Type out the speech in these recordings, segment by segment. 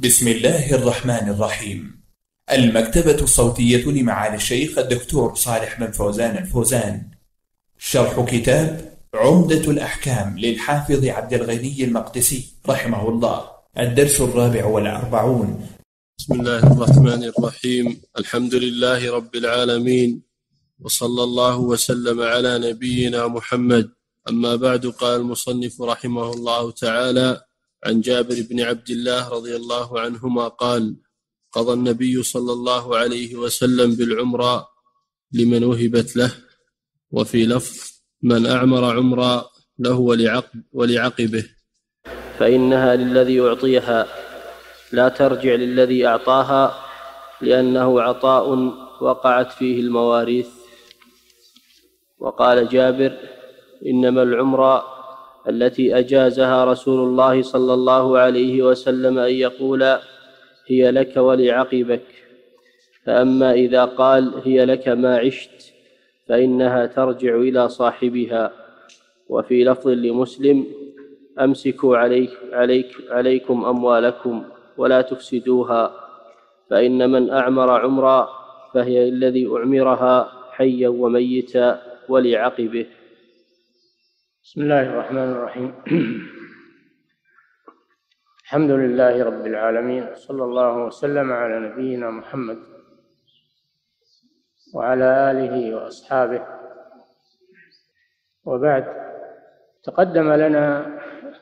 بسم الله الرحمن الرحيم. المكتبة الصوتية لمعالي الشيخ الدكتور صالح بن فوزان الفوزان. شرح كتاب عمدة الأحكام للحافظ عبد الغني المقدسي رحمه الله. الدرس 44. بسم الله الرحمن الرحيم. الحمد لله رب العالمين، وصلى الله وسلم على نبينا محمد. أما بعد، قال المصنف رحمه الله تعالى: عن جابر بن عبد الله رضي الله عنهما قال: قضى النبي صلى الله عليه وسلم بالعمرة لمن وهبت له، وفي لفظ: من أعمر عمرا له ولعقبه، فإنها للذي أعطيها لا ترجع للذي أعطاها، لأنه عطاء وقعت فيه المواريث. وقال جابر: إنما العمرة التي أجازها رسول الله صلى الله عليه وسلم أن يقول: هي لك ولعقبك. فأما إذا قال: هي لك ما عشت، فإنها ترجع إلى صاحبها. وفي لفظ لمسلم: أمسكوا عليكم أموالكم ولا تفسدوها، فإن من أعمر عمرا فهي الذي أعمرها حيا وميتا ولعقبه. بسم الله الرحمن الرحيم. الحمد لله رب العالمين، صلى الله وسلم على نبينا محمد وعلى آله وأصحابه، وبعد. تقدم لنا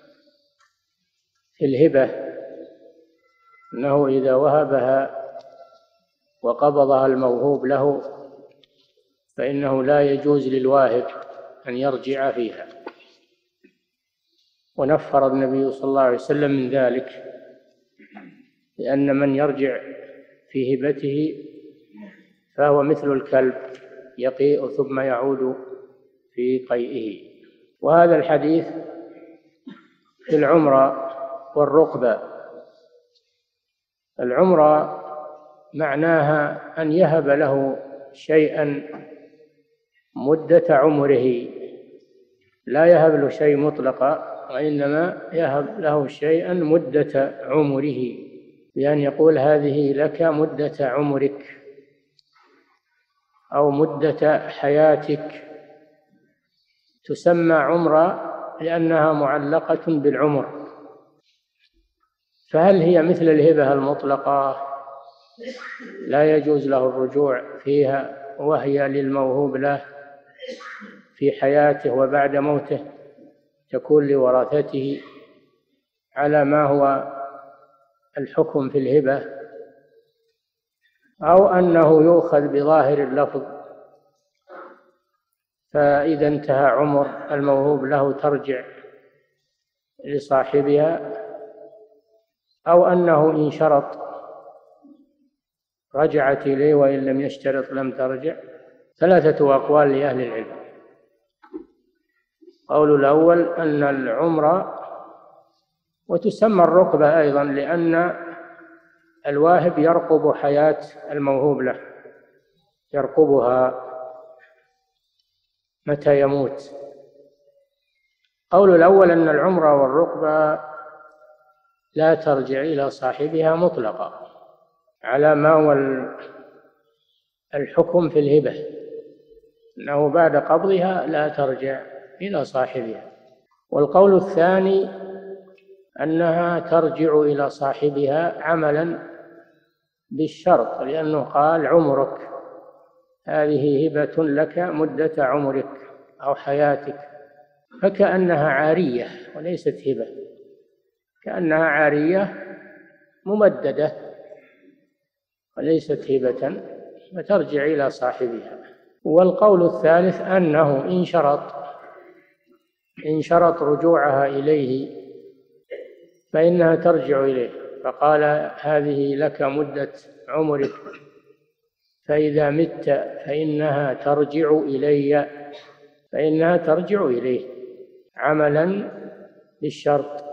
في الهبة أنه إذا وهبها وقبضها الموهوب له فإنه لا يجوز للواهب أن يرجع فيها، ونفر النبي صلى الله عليه وسلم من ذلك، لأن من يرجع في هبته فهو مثل الكلب يقيء ثم يعود في قيئه. وهذا الحديث في العمرة والرقبة. العمرة معناها أن يهب له شيئا مدة عمره، لا يهب له شيء مطلقا، وإنما يهب له شيئا مدة عمره، بأن يقول: هذه لك مدة عمرك أو مدة حياتك. تسمى عمرة لأنها معلقة بالعمر. فهل هي مثل الهبة المطلقة لا يجوز له الرجوع فيها، وهي للموهوب له في حياته وبعد موته تكون لورثته على ما هو الحكم في الهبة، أو أنه يؤخذ بظاهر اللفظ، فإذا انتهى عمر الموهوب له ترجع لصاحبها، أو أنه إن شرط رجعت إليه، وإن لم يشترط لم ترجع. ثلاثة أقوال لأهل العلم. قول الأول أن العمرة، وتسمى الرقبة أيضا، لأن الواهب يرقب حياة الموهوب له، يرقبها متى يموت. قول الأول أن العمرة والرقبة لا ترجع إلى صاحبها مطلقا، على ما هو الحكم في الهبة، أنه بعد قبضها لا ترجع إلى صاحبها. والقول الثاني أنها ترجع إلى صاحبها عملا بالشرط، لأنه قال: عمرك، هذه هبة لك مدة عمرك أو حياتك، فكأنها عارية وليست هبة، كأنها عارية ممددة وليست هبة، فترجع إلى صاحبها. والقول الثالث أنه إن شرط رجوعها إليه فإنها ترجع إليه، فقال: هذه لك مدة عمرك، فإذا مت فإنها ترجع إليه عملا بالشرط.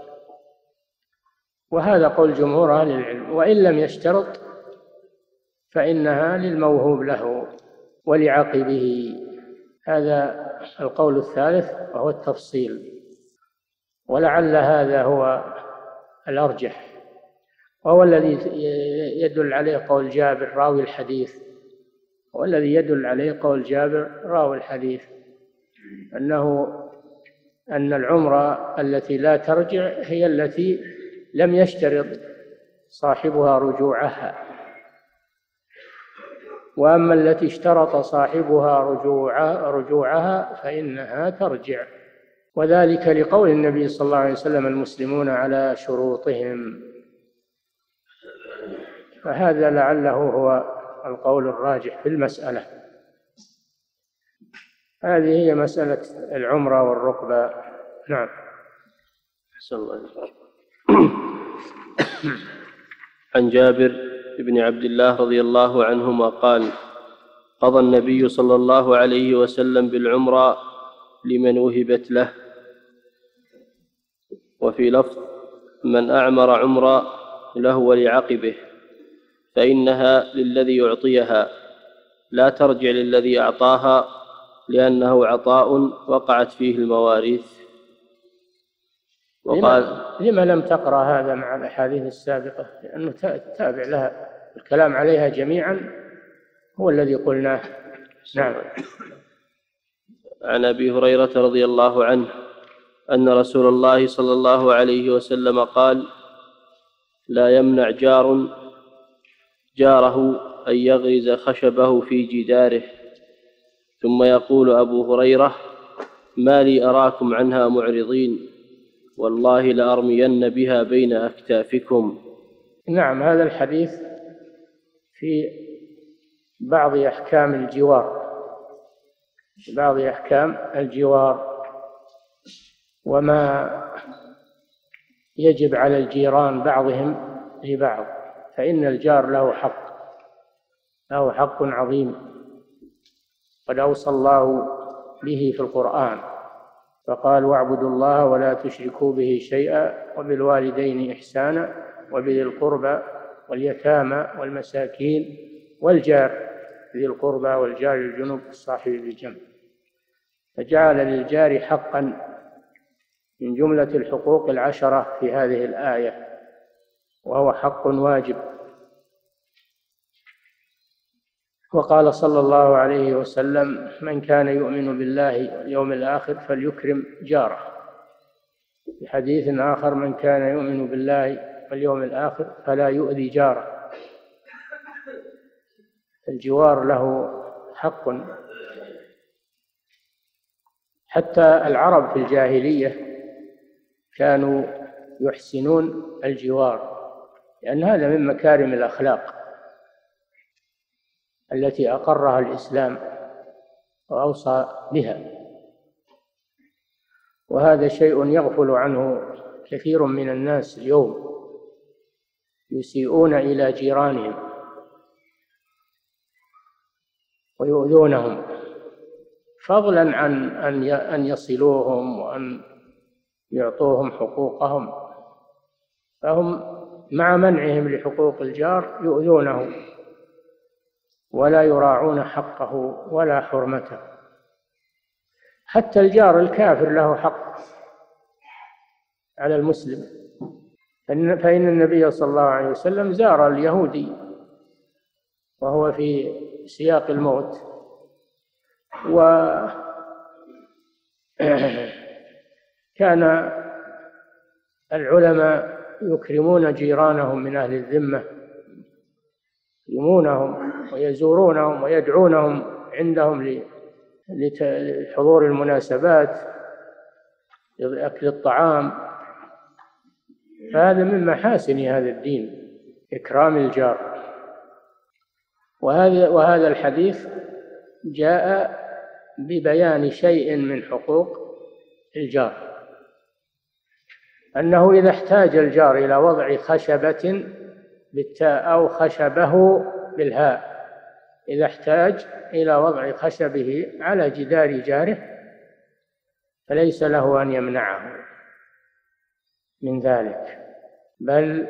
وهذا قول جمهور أهل العلم. وإن لم يشترط فإنها للموهوب له ولعقبه. هذا القول الثالث، وهو التفصيل، ولعل هذا هو الأرجح. وهو الذي يدل عليه قول جابر راوي الحديث، والذي يدل عليه قول جابر راوي الحديث أن العمرة التي لا ترجع هي التي لم يشترط صاحبها رجوعها، وأما التي اشترط صاحبها رجوعها فإنها ترجع، وذلك لقول النبي صلى الله عليه وسلم: المسلمون على شروطهم. فهذا لعله هو القول الراجح في المسألة. هذه هي مسألة العمرة والركبة. نعم. أحسن الله إليك. عن جابر بن عبد الله رضي الله عنهما قال: قضى النبي صلى الله عليه وسلم بالعمرة لمن وهبت له. وفي لفظ: من أعمر عمرة له ولعقبه، فإنها للذي يعطيها، لا ترجع للذي أعطاها، لأنه عطاء وقعت فيه المواريث. وقال: لما لم تقرأ هذا مع الأحاديث السابقة؟ لأنه تابع لها، الكلام عليها جميعا هو الذي قلناه. نعم. عن أبي هريرة رضي الله عنه أن رسول الله صلى الله عليه وسلم قال: لا يمنع جاره أن يغرز خشبه في جداره. ثم يقول أبو هريرة: ما لي أراكم عنها معرضين، والله لأرمين بها بين أكتافكم. نعم. هذا الحديث في بعض أحكام الجوار، وما يجب على الجيران بعضهم لبعض، فإن الجار له حق عظيم، قد أوصى الله به في القرآن، فقال: واعبدوا الله ولا تشركوا به شيئا وبالوالدين إحسانا وبذي القربى واليتامى والمساكين والجار ذي القربى والجار الجنوب الصاحب بالجنب. فجعل للجار حقا من جملة الحقوق 10 في هذه الآية، وهو حق واجب. وقال صلى الله عليه وسلم: من كان يؤمن بالله واليوم الآخر فليكرم جاره. في حديث آخر: من كان يؤمن بالله واليوم الآخر فلا يؤذي جاره. الجوار له حق. حتى العرب في الجاهلية كانوا يحسنون الجوار، لأن هذا من مكارم الأخلاق التي أقرها الإسلام وأوصى بها، وهذا شيء يغفل عنه كثير من الناس اليوم، يسيئون إلى جيرانهم ويؤذونهم، فضلا عن أن يصلوهم وأن يعطوهم حقوقهم، فهم مع منعهم لحقوق الجار يؤذونه ولا يراعون حقه ولا حرمته. حتى الجار الكافر له حق على المسلم، فإن النبي صلى الله عليه وسلم زار اليهودي وهو في سياق الموت، وكان العلماء يكرمون جيرانهم من أهل الذمة، يكرمونهم ويزورونهم ويدعونهم عندهم لحضور المناسبات، لأكل الطعام. فهذا من محاسن هذا الدين، إكرام الجار. وهذا الحديث جاء ببيان شيء من حقوق الجار، أنه إذا احتاج الجار إلى وضع خشبة بالتاء أو خشبه بالهاء، إذا احتاج إلى وضع خشبه على جدار جاره فليس له أن يمنعه من ذلك، بل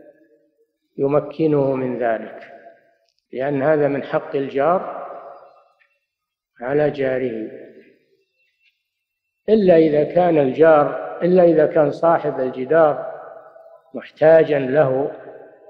يمكنه من ذلك، لأن هذا من حق الجار على جاره، إلا إذا كان صاحب الجدار محتاجا له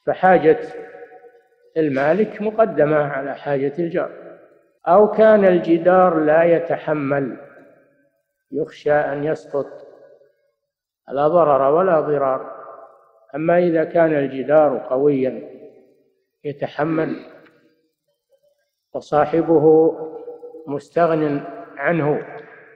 فحاجة المالك مقدمة على حاجة الجار. أو كان الجدار لا يتحمل، يخشى أن يسقط، لا ضرر ولا ضرار. أما إذا كان الجدار قويا يتحمل وصاحبه مستغن عنه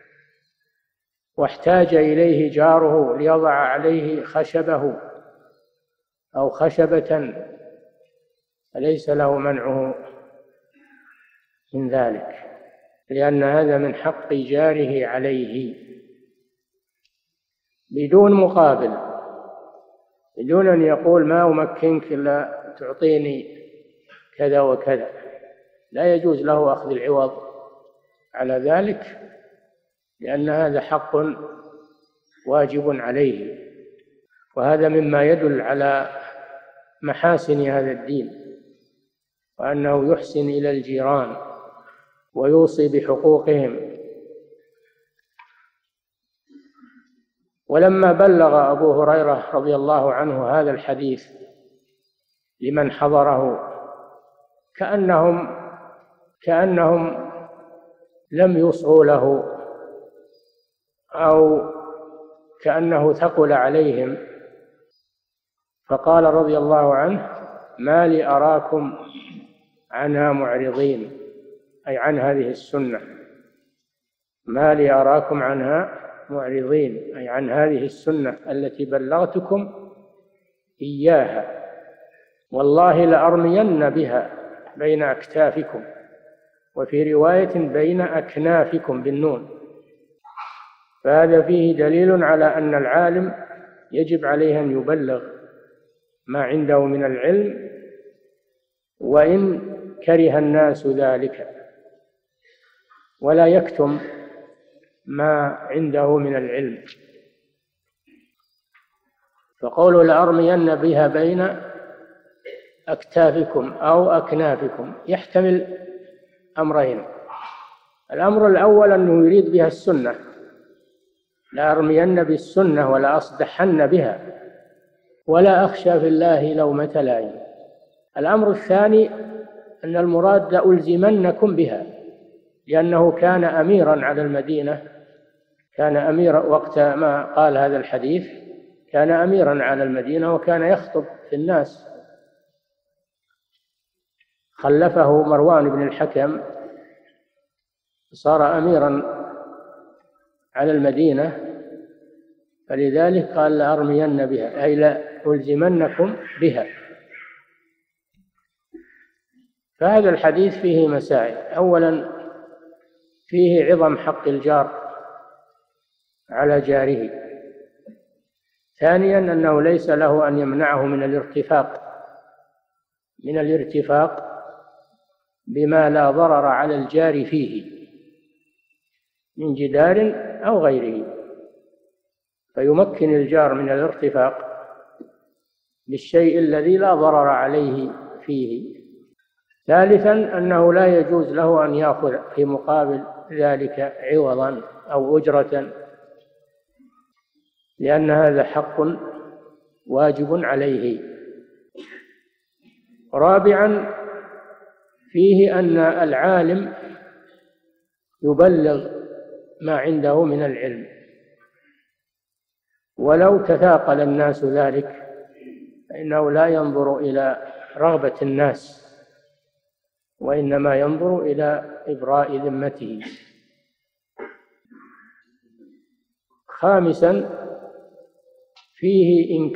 واحتاج إليه جاره ليضع عليه خشبه أو خشبة، فليس له منعه من ذلك، لأن هذا من حق جاره عليه بدون مقابل، بدون أن يقول ما أمكنك إلا تعطيني كذا وكذا. لا يجوز له أخذ العوض على ذلك، لأن هذا حق واجب عليه. وهذا مما يدل على محاسن هذا الدين، وأنه يحسن إلى الجيران ويوصي بحقوقهم. ولما بلغ أبو هريرة رضي الله عنه هذا الحديث لمن حضره كأنهم لم يصغوا له، أو كأنه ثقل عليهم، فقال رضي الله عنه: ما لي أراكم عنها معرضين، أي عن هذه السنة. ما لي أراكم عنها معرضين، أي عن هذه السنة التي بلغتكم إياها، والله لأرمين بها بين أكتافكم، وفي رواية بين أكنافكم بالنون. فهذا فيه دليل على أن العالم يجب عليه أن يبلغ ما عنده من العلم، وإن كره الناس ذلك، ولا يكتم ما عنده من العلم. فقوله لأرمين بها بين أكتافكم أو أكنافكم يحتمل أمرين. الأمر الأول أنه يريد بها السنة، لأرمين بالسنة ولا أصدحن بها ولا أخشى في الله لومة لائم. الأمر الثاني أن المراد لألزمنكم بها، لأنه كان أميرا على المدينة، كان أميرا وقت ما قال هذا الحديث، كان أميرا على المدينة وكان يخطب في الناس. خلفه مروان بن الحكم، صار أميرا على المدينة، فلذلك قال لأرمين بها، أي لألزمنكم بها. فهذا الحديث فيه مسائل. أولا فيه عظم حق الجار على جاره. ثانيا أنه ليس له أن يمنعه من الارتفاق بما لا ضرر على الجار فيه من جدار أو غيره، فيمكن الجار من الارتفاق بالشيء الذي لا ضرر عليه فيه. ثالثا أنه لا يجوز له أن يأخذ في مقابل ذلك عوضا أو أجرة، لأن هذا حق واجب عليه. رابعا فيه أن العالم يبلغ ما عنده من العلم، ولو تثاقل الناس ذلك فإنه لا ينظر إلى رغبة الناس، وإنما ينظر إلى إبراء ذمته. خامسا فيه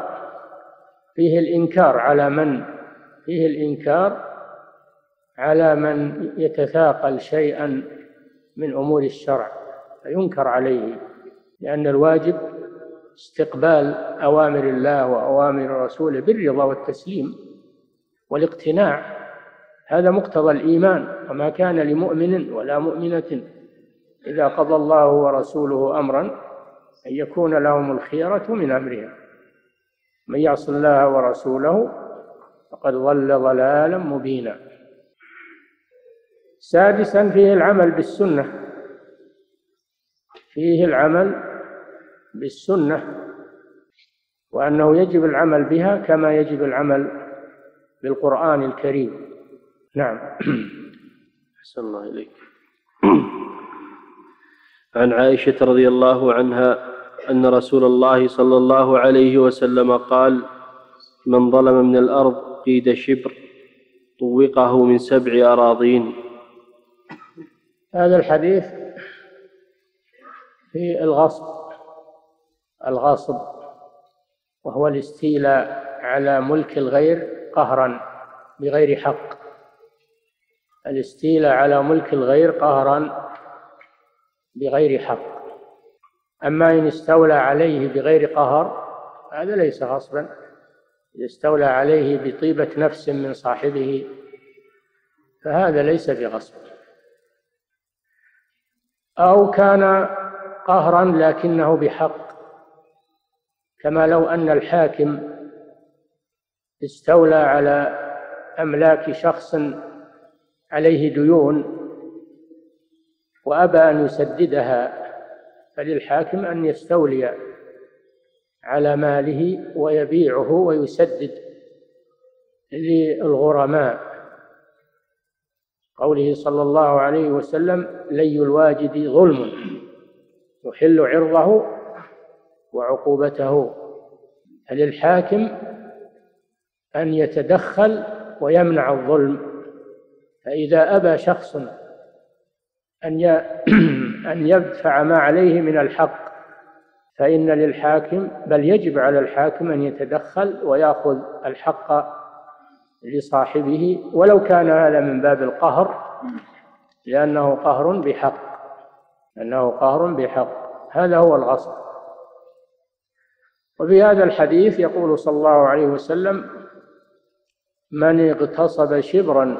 الإنكار على من يتثاقل شيئا من أمور الشرع، فينكر عليه، لأن الواجب استقبال أوامر الله وأوامر رسوله بالرضا والتسليم والاقتناع. هذا مقتضى الإيمان. وما كان لمؤمن ولا مؤمنة إذا قضى الله ورسوله أمرا أن يكون لهم الخيرة من أمرهم، من يعص الله ورسوله فقد ضل ضلالا مبينا. سادسا فيه العمل بالسنة، وأنه يجب العمل بها كما يجب العمل بالقرآن الكريم. نعم. أحسن الله إليك. عن عائشة رضي الله عنها أن رسول الله صلى الله عليه وسلم قال: من ظلم من الأرض قيد شبر طوقه من 7 أراضين. هذا الحديث في الغصب وهو الاستيلاء على ملك الغير قهرا بغير حق. الاستيلاء على ملك الغير قهرا بغير حق. أما إن استولى عليه بغير قهر هذا ليس غصبا. إذا استولى عليه بطيبة نفس من صاحبه فهذا ليس بغصب. أو كان قهرا لكنه بحق، كما لو أن الحاكم استولى على أملاك شخص عليه ديون وأبى أن يسددها، فللحاكم أن يستولي على ماله ويبيعه ويسدد للغرماء. قوله صلى الله عليه وسلم: لي الواجد ظلم يحل عرضه وعقوبته. فللحاكم أن يتدخل ويمنع الظلم. فإذا أبى شخص أن يدفع ما عليه من الحق فإن للحاكم، بل يجب على الحاكم أن يتدخل ويأخذ الحق لصاحبه، ولو كان هذا من باب القهر، لأنه قهر بحق. هذا هو الغصب. وفي هذا الحديث يقول صلى الله عليه وسلم: من اغتصب شبرا،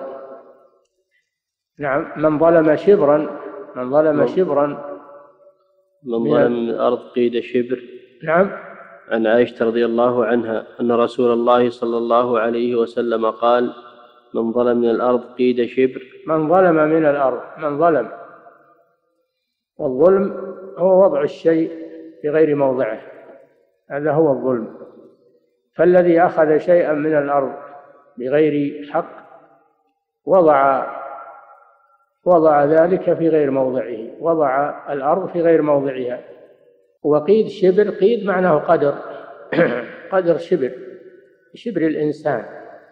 نعم، من ظلم شبرا من الأرض قيد شبر. نعم. عن عائشة رضي الله عنها أن رسول الله صلى الله عليه وسلم قال: من ظلم من الأرض قيد شبر. من ظلم من الأرض، من ظلم، والظلم هو وضع الشيء في غير موضعه، هذا هو الظلم. فالذي أخذ شيئا من الأرض بغير حق وضع ذلك في غير موضعه، وضع الأرض في غير موضعها. وقيد شبر، قيد معناه قدر قدر شبر الإنسان،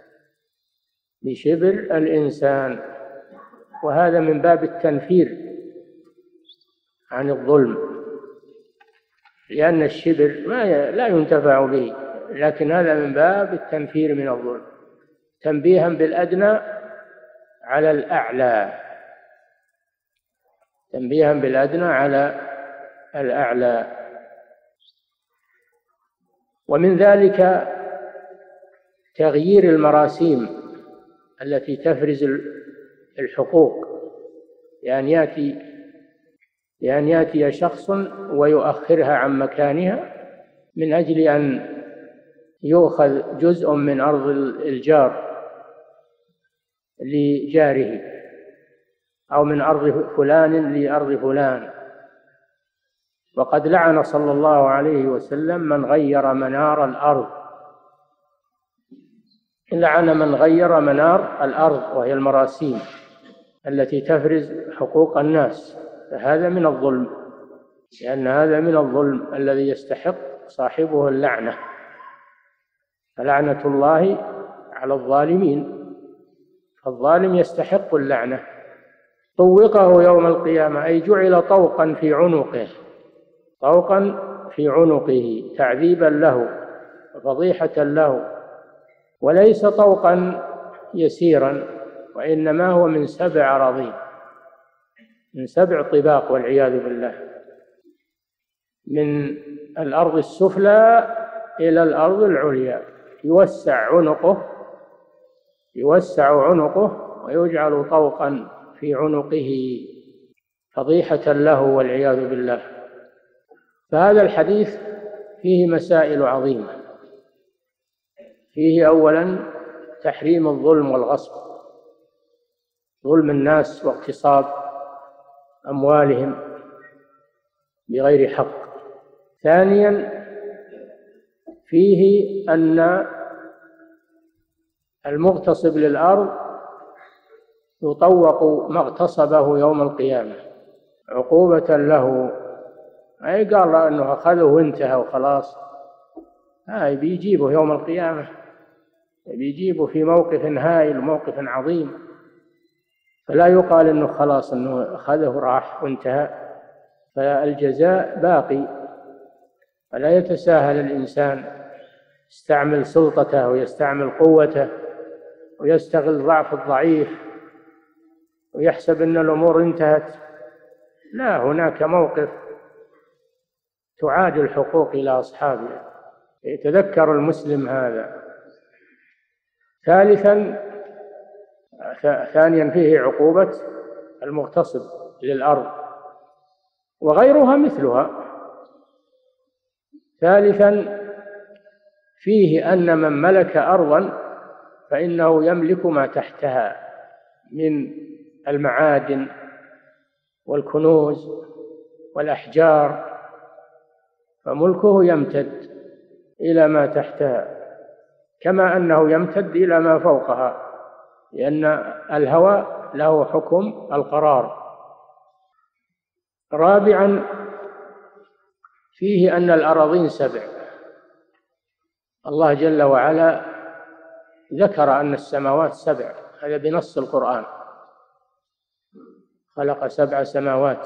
بشبر الإنسان. وهذا من باب التنفير عن الظلم، لأن الشبر لا ينتفع به، لكن هذا من باب التنفير من الظلم، تنبيها بالأدنى على الأعلى، تنبيها بالأدنى على الأعلى. ومن ذلك تغيير المراسيم التي تفرز الحقوق، لأن يأتي شخص ويؤخرها عن مكانها من أجل أن يؤخذ جزء من أرض الجار لجاره، أو من أرض فلان لأرض فلان. وقد لعن صلى الله عليه وسلم من غير منار الأرض، لعن من غير منار الأرض، وهي المراسيم التي تفرز حقوق الناس. فهذا من الظلم، لأن هذا من الظلم الذي يستحق صاحبه اللعنة، فلعنة الله على الظالمين، فالظالم يستحق اللعنة. طوقه يوم القيامة، أي جعل طوقا في عنقه، طوقا في عنقه، تعذيبا له وفضيحة له، وليس طوقا يسيرا، وإنما هو من 7 أراضين، من 7 طباق والعياذ بالله، من الأرض السفلى إلى الأرض العليا، يوسع عنقه ويجعل طوقا في عنقه فضيحة له والعياذ بالله. فهذا الحديث فيه مسائل عظيمة. فيه أولا تحريم الظلم والغصب، ظلم الناس واغتصاب أموالهم بغير حق. ثانيا فيه أن المغتصب للأرض يطوق ما اغتصبه يوم القيامة عقوبة له. أي قال أنه أخذه وانتهى وخلاص، بيجيبه يوم القيامة، بيجيبه في موقف هائل وموقف عظيم، فلا يقال أنه خلاص أنه أخذه راح وانتهى، فالجزاء باقي. فلا يتساهل الإنسان، يستعمل سلطته ويستعمل قوته ويستغل ضعف الضعيف ويحسب أن الأمور انتهت. لا، هناك موقف تعاد الحقوق إلى أصحابها، يتذكر المسلم هذا. ثانيا فيه عقوبة المغتصب للأرض وغيرها مثلها. ثالثا فيه أن من ملك أرضا فإنه يملك ما تحتها من المعادن والكنوز والأحجار، فملكه يمتد إلى ما تحتها كما أنه يمتد إلى ما فوقها، لأن الهواء له حكم القرار. رابعا فيه أن الأراضين 7. الله جل وعلا ذكر أن السماوات 7، هذا بنص القرآن، خلق 7 سماوات.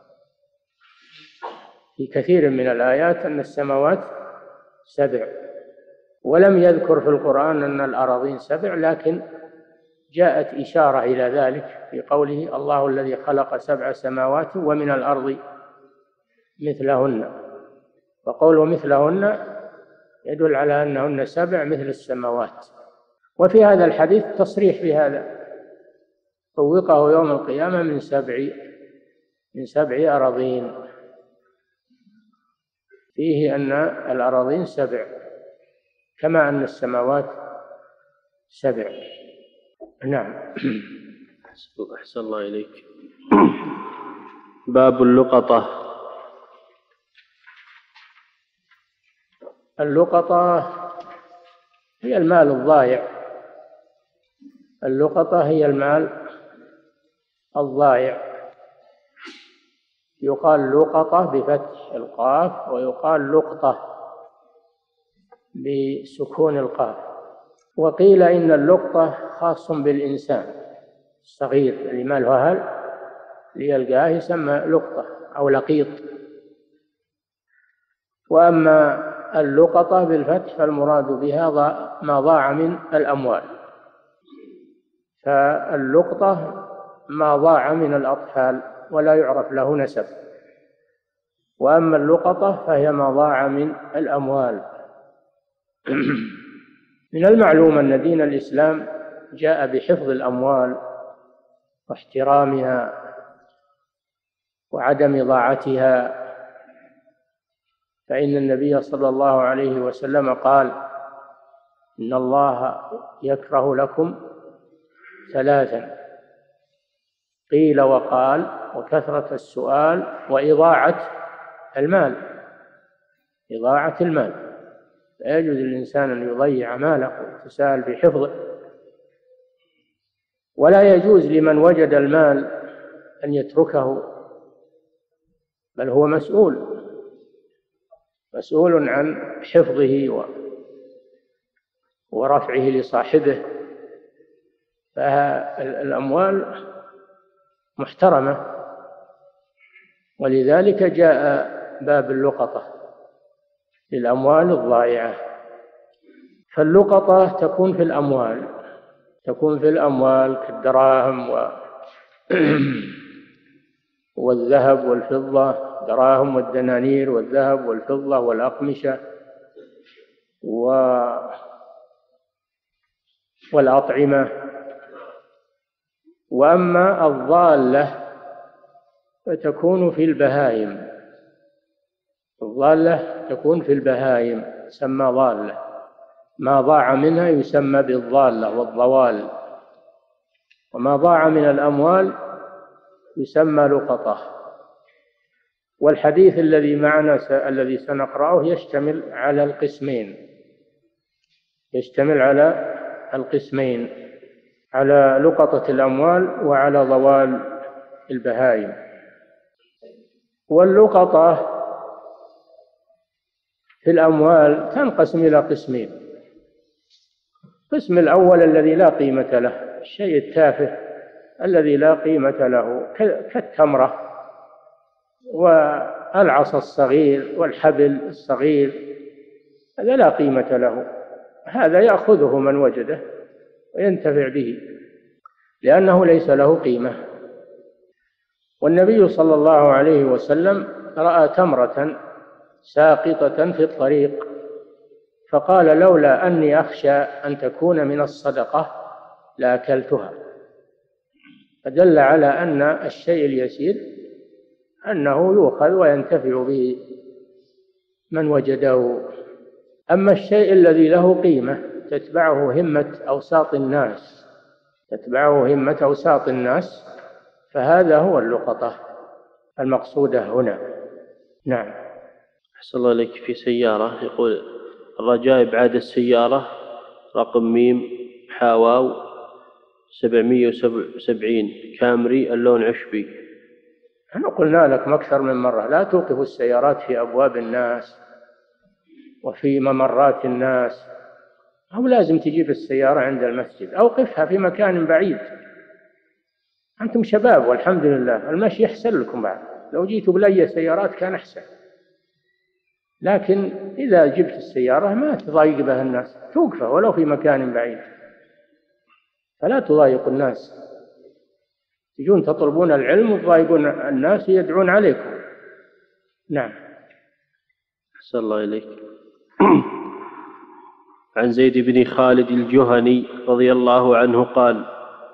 في كثير من الآيات أن السماوات 7، ولم يذكر في القرآن أن الأراضين 7، لكن جاءت إشارة إلى ذلك في قوله الله الذي خلق 7 سماوات ومن الأرض مثلهن، فقوله مثلهن يدل على أنهن 7 مثل السماوات. وفي هذا الحديث تصريح بهذا، طوقه يوم القيامة من 7 أراضين، فيه أن الأراضين 7 كما أن السماوات 7. نعم. أحسن الله إليك. باب اللقطة. اللقطة هي المال الضائع. اللقطة هي المال الضائع، يقال لقطة بفتح القاف ويقال لقطة بسكون القاف. وقيل إن اللقطة خاص بالإنسان الصغير اللي ما له أهل ليلقاه يسمى لقطة أو لقيط. وأما اللقطة بالفتح فالمراد بها ما ضاع من الأموال، فاللقطة ما ضاع من الأطفال ولا يعرف له نسب، وأما اللقطة فهي ما ضاع من الأموال. من المعلوم أن دين الإسلام جاء بحفظ الأموال واحترامها وعدم ضاعتها، فإن النبي صلى الله عليه وسلم قال إن الله يكره لكم 3: قيل وقال وكثرة السؤال وإضاعة المال. إضاعة المال، لا يجوز للإنسان أن يضيع ماله ويتساهل في حفظه، ولا يجوز لمن وجد المال أن يتركه، بل هو مسؤول عن حفظه ورفعه لصاحبه. فالأموال محترمة، ولذلك جاء باب اللقطة للأموال الضائعة. فاللقطة تكون في الأموال كالدراهم والذهب والفضة، دراهم والدنانير والذهب والفضة والأقمشة والأطعمة. وأما الضالة فتكون في البهائم، الضالة تكون في البهائم تسمى ضالة، ما ضاع منها يسمى بالضالة والضوال، وما ضاع من الأموال يسمى لقطة. والحديث الذي معنا الذي سنقرأه يشتمل على القسمين، يشتمل على القسمين، على لقطة الأموال وعلى ضوال البهائم. واللقطة في الأموال تنقسم إلى قسمين: القسم الأول الذي لا قيمة له، الشيء التافه الذي لا قيمة له، كالتمرة والعصا الصغير والحبل الصغير، هذا لا قيمة له، هذا يأخذه من وجده وينتفع به لأنه ليس له قيمة. والنبي صلى الله عليه وسلم رأى تمرة ساقطة في الطريق فقال: لولا أني أخشى أن تكون من الصدقة لأكلتها. فدل على أن الشيء اليسير أنه يؤخذ وينتفع به من وجده. أما الشيء الذي له قيمة تتبعه همة أوساط الناس فهذا هو اللقطة المقصودة هنا. نعم. أحسن الله إليك. في سيارة يقول: الرجاء إبعاد السيارة رقم ميم حاواو 770 كامري اللون عشبي. احنا قلنا لك أكثر من مرة: لا توقف السيارات في أبواب الناس وفي ممرات الناس، أو لازم تجيب السيارة عند المسجد، أوقفها في مكان بعيد. أنتم شباب والحمد لله، المشي يحسن لكم بعد، لو جيتوا بلي سيارات كان أحسن. لكن إذا جبت السيارة ما تضايق بها الناس، توقفها ولو في مكان بعيد، فلا تضايق الناس. تجون تطلبون العلم وتضايقون الناس يدعون عليكم. نعم. أحسن الله إليك. عن زيد بن خالد الجهني رضي الله عنه قال: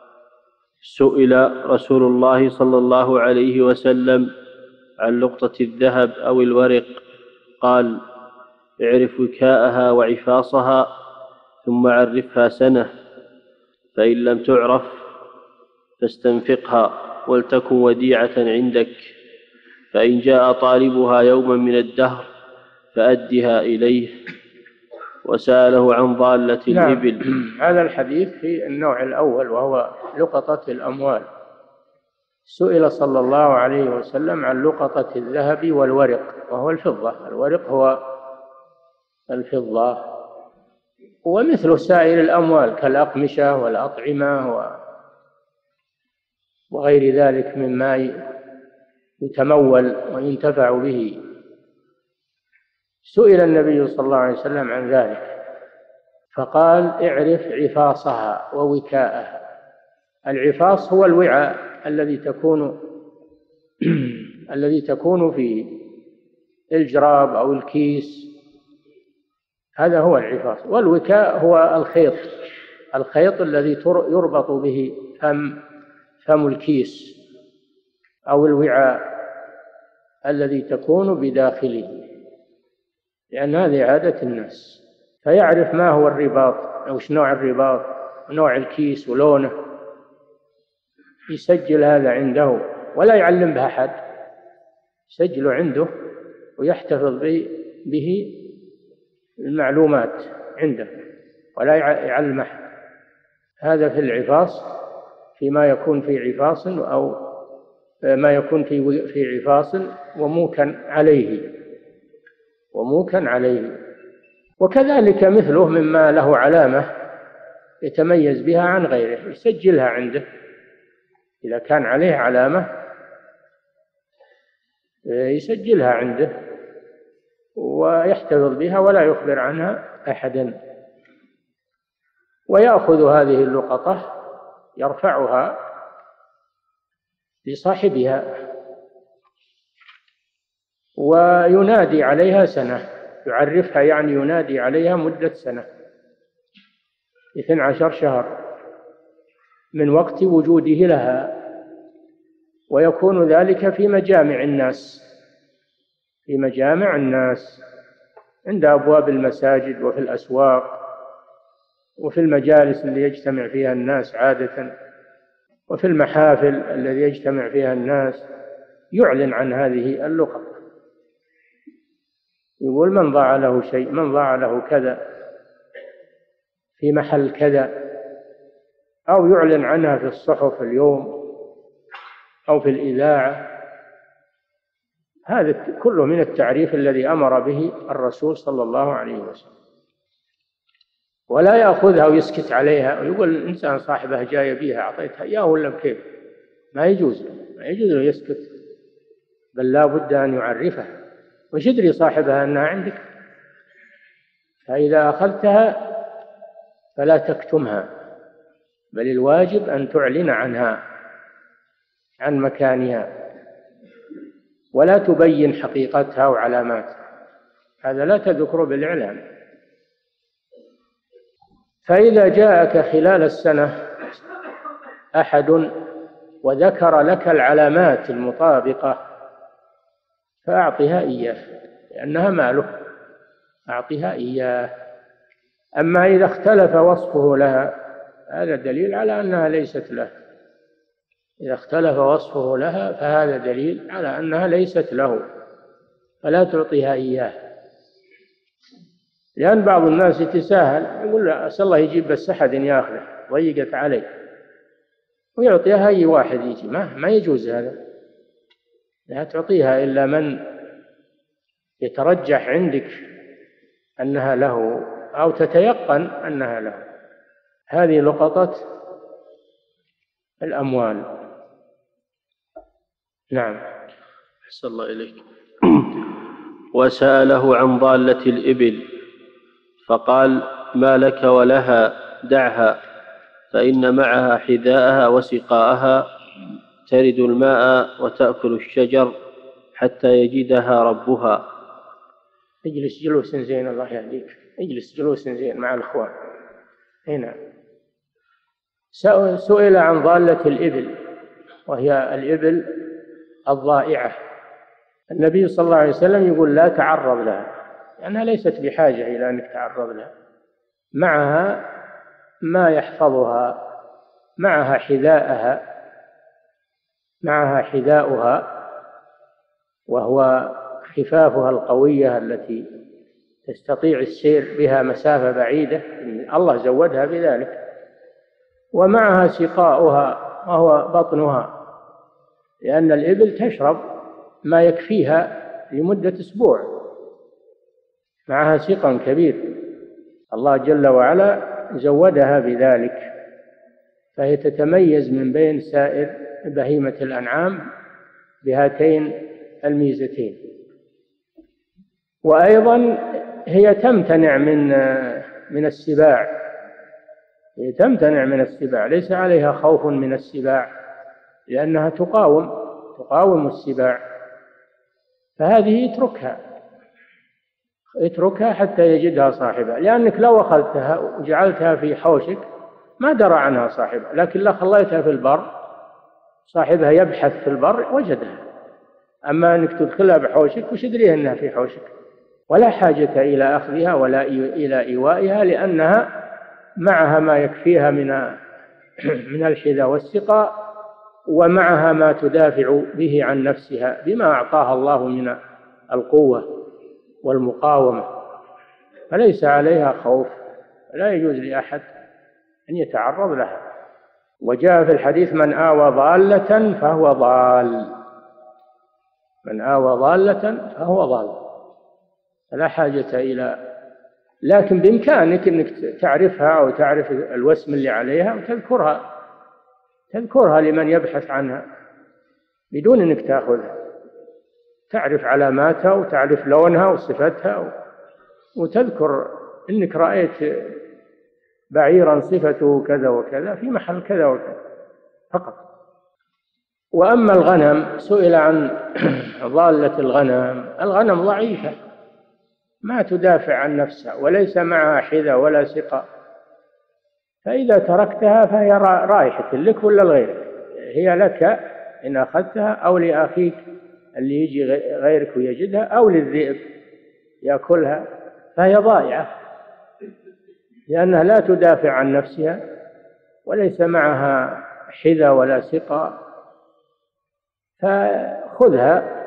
سئل رسول الله صلى الله عليه وسلم عن لقطة الذهب أو الورق، قال: اعرف وكاءها وعفاصها ثم عرفها سنة، فإن لم تعرف فاستنفقها ولتكن وديعة عندك، فإن جاء طالبها يوما من الدهر فأدها إليه. وسأله عن ضالة الإبل. هذا الحديث في النوع الأول وهو لقطة الأموال. سئل صلى الله عليه وسلم عن لقطة الذهب والورق وهو الفضة. الورق هو الفضة، ومثل سائر الأموال كالأقمشة والأطعمة وغير ذلك مما يتمول وينتفع به. سئل النبي صلى الله عليه وسلم عن ذلك فقال: اعرف عفاصها ووكاءها. العفاص هو الوعاء الذي تكون في الجراب أو الكيس، هذا هو العفاص. والوكاء هو الخيط الذي يربط به فم الكيس أو الوعاء الذي تكون بداخله، لأن هذه عادة الناس. فيعرف ما هو الرباط أو وش نوع الرباط ونوع الكيس ولونه، يسجل هذا عنده ولا يعلم به أحد، يسجله عنده ويحتفظ به المعلومات عنده ولا يعلم أحد. هذا في العفاص، فيما يكون في عفاص أو ما يكون في عفاص وموكا عليه. وكذلك مثله مما له علامة يتميز بها عن غيره يسجلها عنده، إذا كان عليه علامة يسجلها عنده ويحتفظ بها ولا يخبر عنها أحدا. ويأخذ هذه اللقطة يرفعها لصاحبها وينادي عليها سنة، يعرفها يعني ينادي عليها مدة سنة 12 شهر من وقت وجوده لها، ويكون ذلك في مجامع الناس عند أبواب المساجد وفي الأسواق وفي المجالس اللي يجتمع فيها الناس عادة وفي المحافل الذي يجتمع فيها الناس، يعلن عن هذه اللقطة، يقول: من ضاع له شيء، من ضاع له كذا، في محل كذا، أو يعلن عنها في الصحف اليوم أو في الإذاعة. هذا كله من التعريف الذي أمر به الرسول صلى الله عليه وسلم. ولا يأخذها ويسكت عليها ويقول الإنسان صاحبه جاي بها أعطيتها إياه ولا بكيف، ما يجوز له يسكت، بل لا بد أن يعرفها. وش يدري صاحبها أنها عندك؟ فإذا أخذتها فلا تكتمها، بل الواجب أن تعلن عنها، عن مكانها، ولا تبين حقيقتها وعلاماتها، هذا لا تذكره بالإعلان. فإذا جاءك خلال السنة أحد وذكر لك العلامات المطابقة فأعطها إياه، لأنها ماله، أعطها إياه. أما إذا اختلف وصفه لها هذا دليل على أنها ليست له، إذا اختلف وصفه لها فهذا دليل على أنها ليست له، فلا تعطيها إياه. لأن بعض الناس يتساهل يقول أسأل الله يجيب بس أحد يأخذه، ضيقت علي، ويعطيها أي واحد يجي. ما يجوز هذا، لا تعطيها إلا من يترجح عندك أنها له أو تتيقن أنها له. هذه لقطة الأموال. نعم. أحسن الله إليك. وسأله عن ضالة الإبل فقال: ما لك ولها؟ دعها، فإن معها حذاءها وسقاءها، ترد الماء وتأكل الشجر حتى يجدها ربها. اجلس جلوس زين، الله يهديك، اجلس جلوس زين مع الإخوان هنا. سئل عن ضالة الإبل، وهي الإبل الضائعة. النبي صلى الله عليه وسلم يقول لا تعرض لها، لأنها ليست بحاجة إلى أنك تعرض لها، معها ما يحفظها، معها حذاؤها وهو خفافها القوية التي تستطيع السير بها مسافة بعيدة، الله زودها بذلك، ومعها سقاؤها وهو بطنها، لأن الإبل تشرب ما يكفيها لمدة أسبوع، معها سقا كبير، الله جل وعلا زودها بذلك، فهي تتميز من بين سائر بهيمة الأنعام بهاتين الميزتين. وأيضا هي تمتنع من السباع، هي تمتنع من السباع، ليس عليها خوف من السباع، لأنها تقاوم السباع، فهذه اتركها حتى يجدها صاحبها، لأنك لو أخذتها وجعلتها في حوشك ما درى عنها صاحبها، لكن لو خليتها في البر صاحبها يبحث في البر وجدها. أما أنك تدخلها بحوشك وش يدريه أنها في حوشك؟ ولا حاجة إلى أخذها ولا إلى إيوائها، لأنها معها ما يكفيها من الحذاء والسقاء، ومعها ما تدافع به عن نفسها بما أعطاها الله من القوة والمقاومة، فليس عليها خوف، لا يجوز لأحد أن يتعرض لها. وجاء في الحديث: من آوى ضالة فهو ضال، من آوى ضالة فهو ضال، فلا حاجة إلى، لكن بإمكانك أنك تعرفها أو تعرف الوسم اللي عليها وتذكرها لمن يبحث عنها بدون أنك تأخذها، تعرف علاماتها وتعرف لونها وصفتها، وتذكر أنك رأيت بعيرا صفته كذا وكذا في محل كذا وكذا فقط. وأما الغنم، سئل عن ضالة الغنم ضعيفة ما تدافع عن نفسها وليس معها حذاء ولا سقاء، فإذا تركتها فهي رايحة لك ولا لغيرك، هي لك إن أخذتها، أو لأخيك اللي يجي غيرك ويجدها، أو للذئب يأكلها، فهي ضائعة لأنها لا تدافع عن نفسها وليس معها حذاء ولا سقاء، فخذها،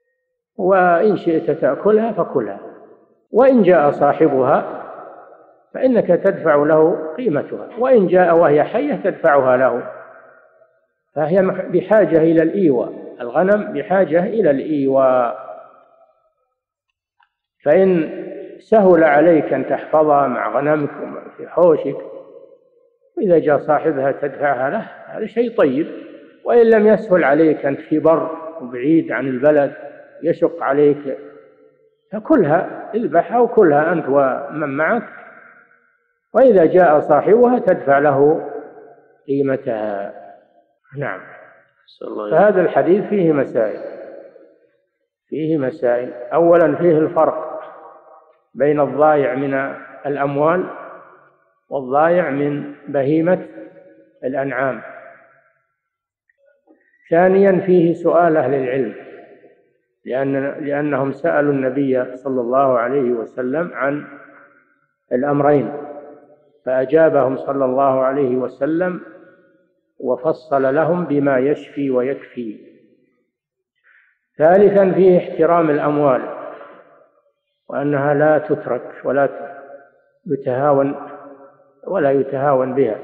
وإن شئت تأكلها فكلها، وإن جاء صاحبها فإنك تدفع له قيمتها، وإن جاء وهي حية تدفعها له، فهي بحاجة إلى الإيواء، الغنم بحاجة إلى الإيواء. فإن سهل عليك أن تحفظها مع غنمك في حوشك، وإذا جاء صاحبها تدفعها له، هذا شيء طيب. وإن لم يسهل عليك، أنت في بر وبعيد عن البلد يشق عليك، فكلها، اذبحها وكلها أنت ومن معك، وإذا جاء صاحبها تدفع له قيمتها. نعم. فهذا الحديث فيه مسائل. أولا فيه الفرق بين الضائع من الأموال والضائع من بهيمة الأنعام. ثانيا فيه سؤال أهل العلم، لأنهم سألوا النبي صلى الله عليه وسلم عن الأمرين، فأجابهم صلى الله عليه وسلم وفصل لهم بما يشفي ويكفي. ثالثا فيه احترام الأموال، وأنها لا تترك ولا يتهاون بها.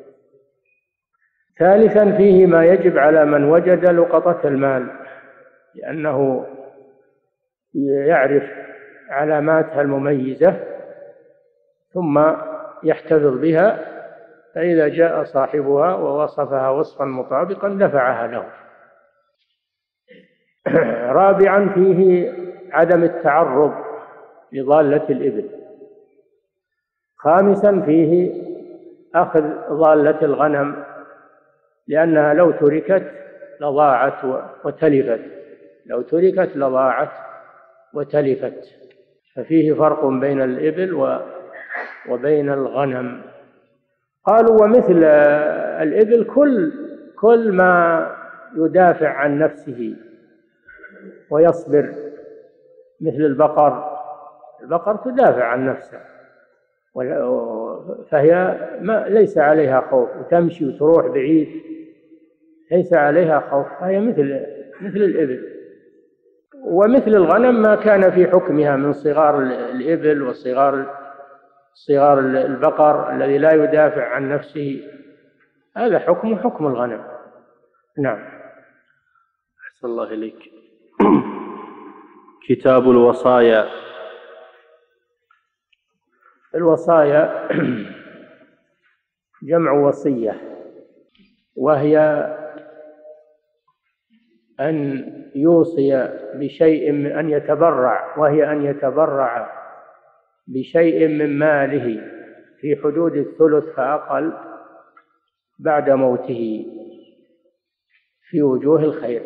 ثالثا فيه ما يجب على من وجد لقطة المال، لأنه يعرف علاماتها المميزة ثم يحتفظ بها، فإذا جاء صاحبها ووصفها وصفا مطابقا دفعها له. رابعا فيه عدم التعرض لضالة الإبل. خامسا فيه أخذ ضالة الغنم، لأنها لو تركت لضاعت وتلفت، ففيه فرق بين الإبل وبين الغنم. قالوا ومثل الإبل كل ما يدافع عن نفسه ويصبر، مثل البقر تدافع عن نفسها، فهي ليس عليها خوف، وتمشي وتروح بعيد ليس عليها خوف، فهي مثل الإبل. ومثل الغنم ما كان في حكمها من صغار الإبل وصغار البقر الذي لا يدافع عن نفسه، هذا حكم الغنم. نعم. أحسن الله إليك. كتاب الوصايا. الوصايا جمع وصية، وهي أن يوصي بشيء من أن يتبرع بشيء من ماله في حدود الثلث فأقل بعد موته في وجوه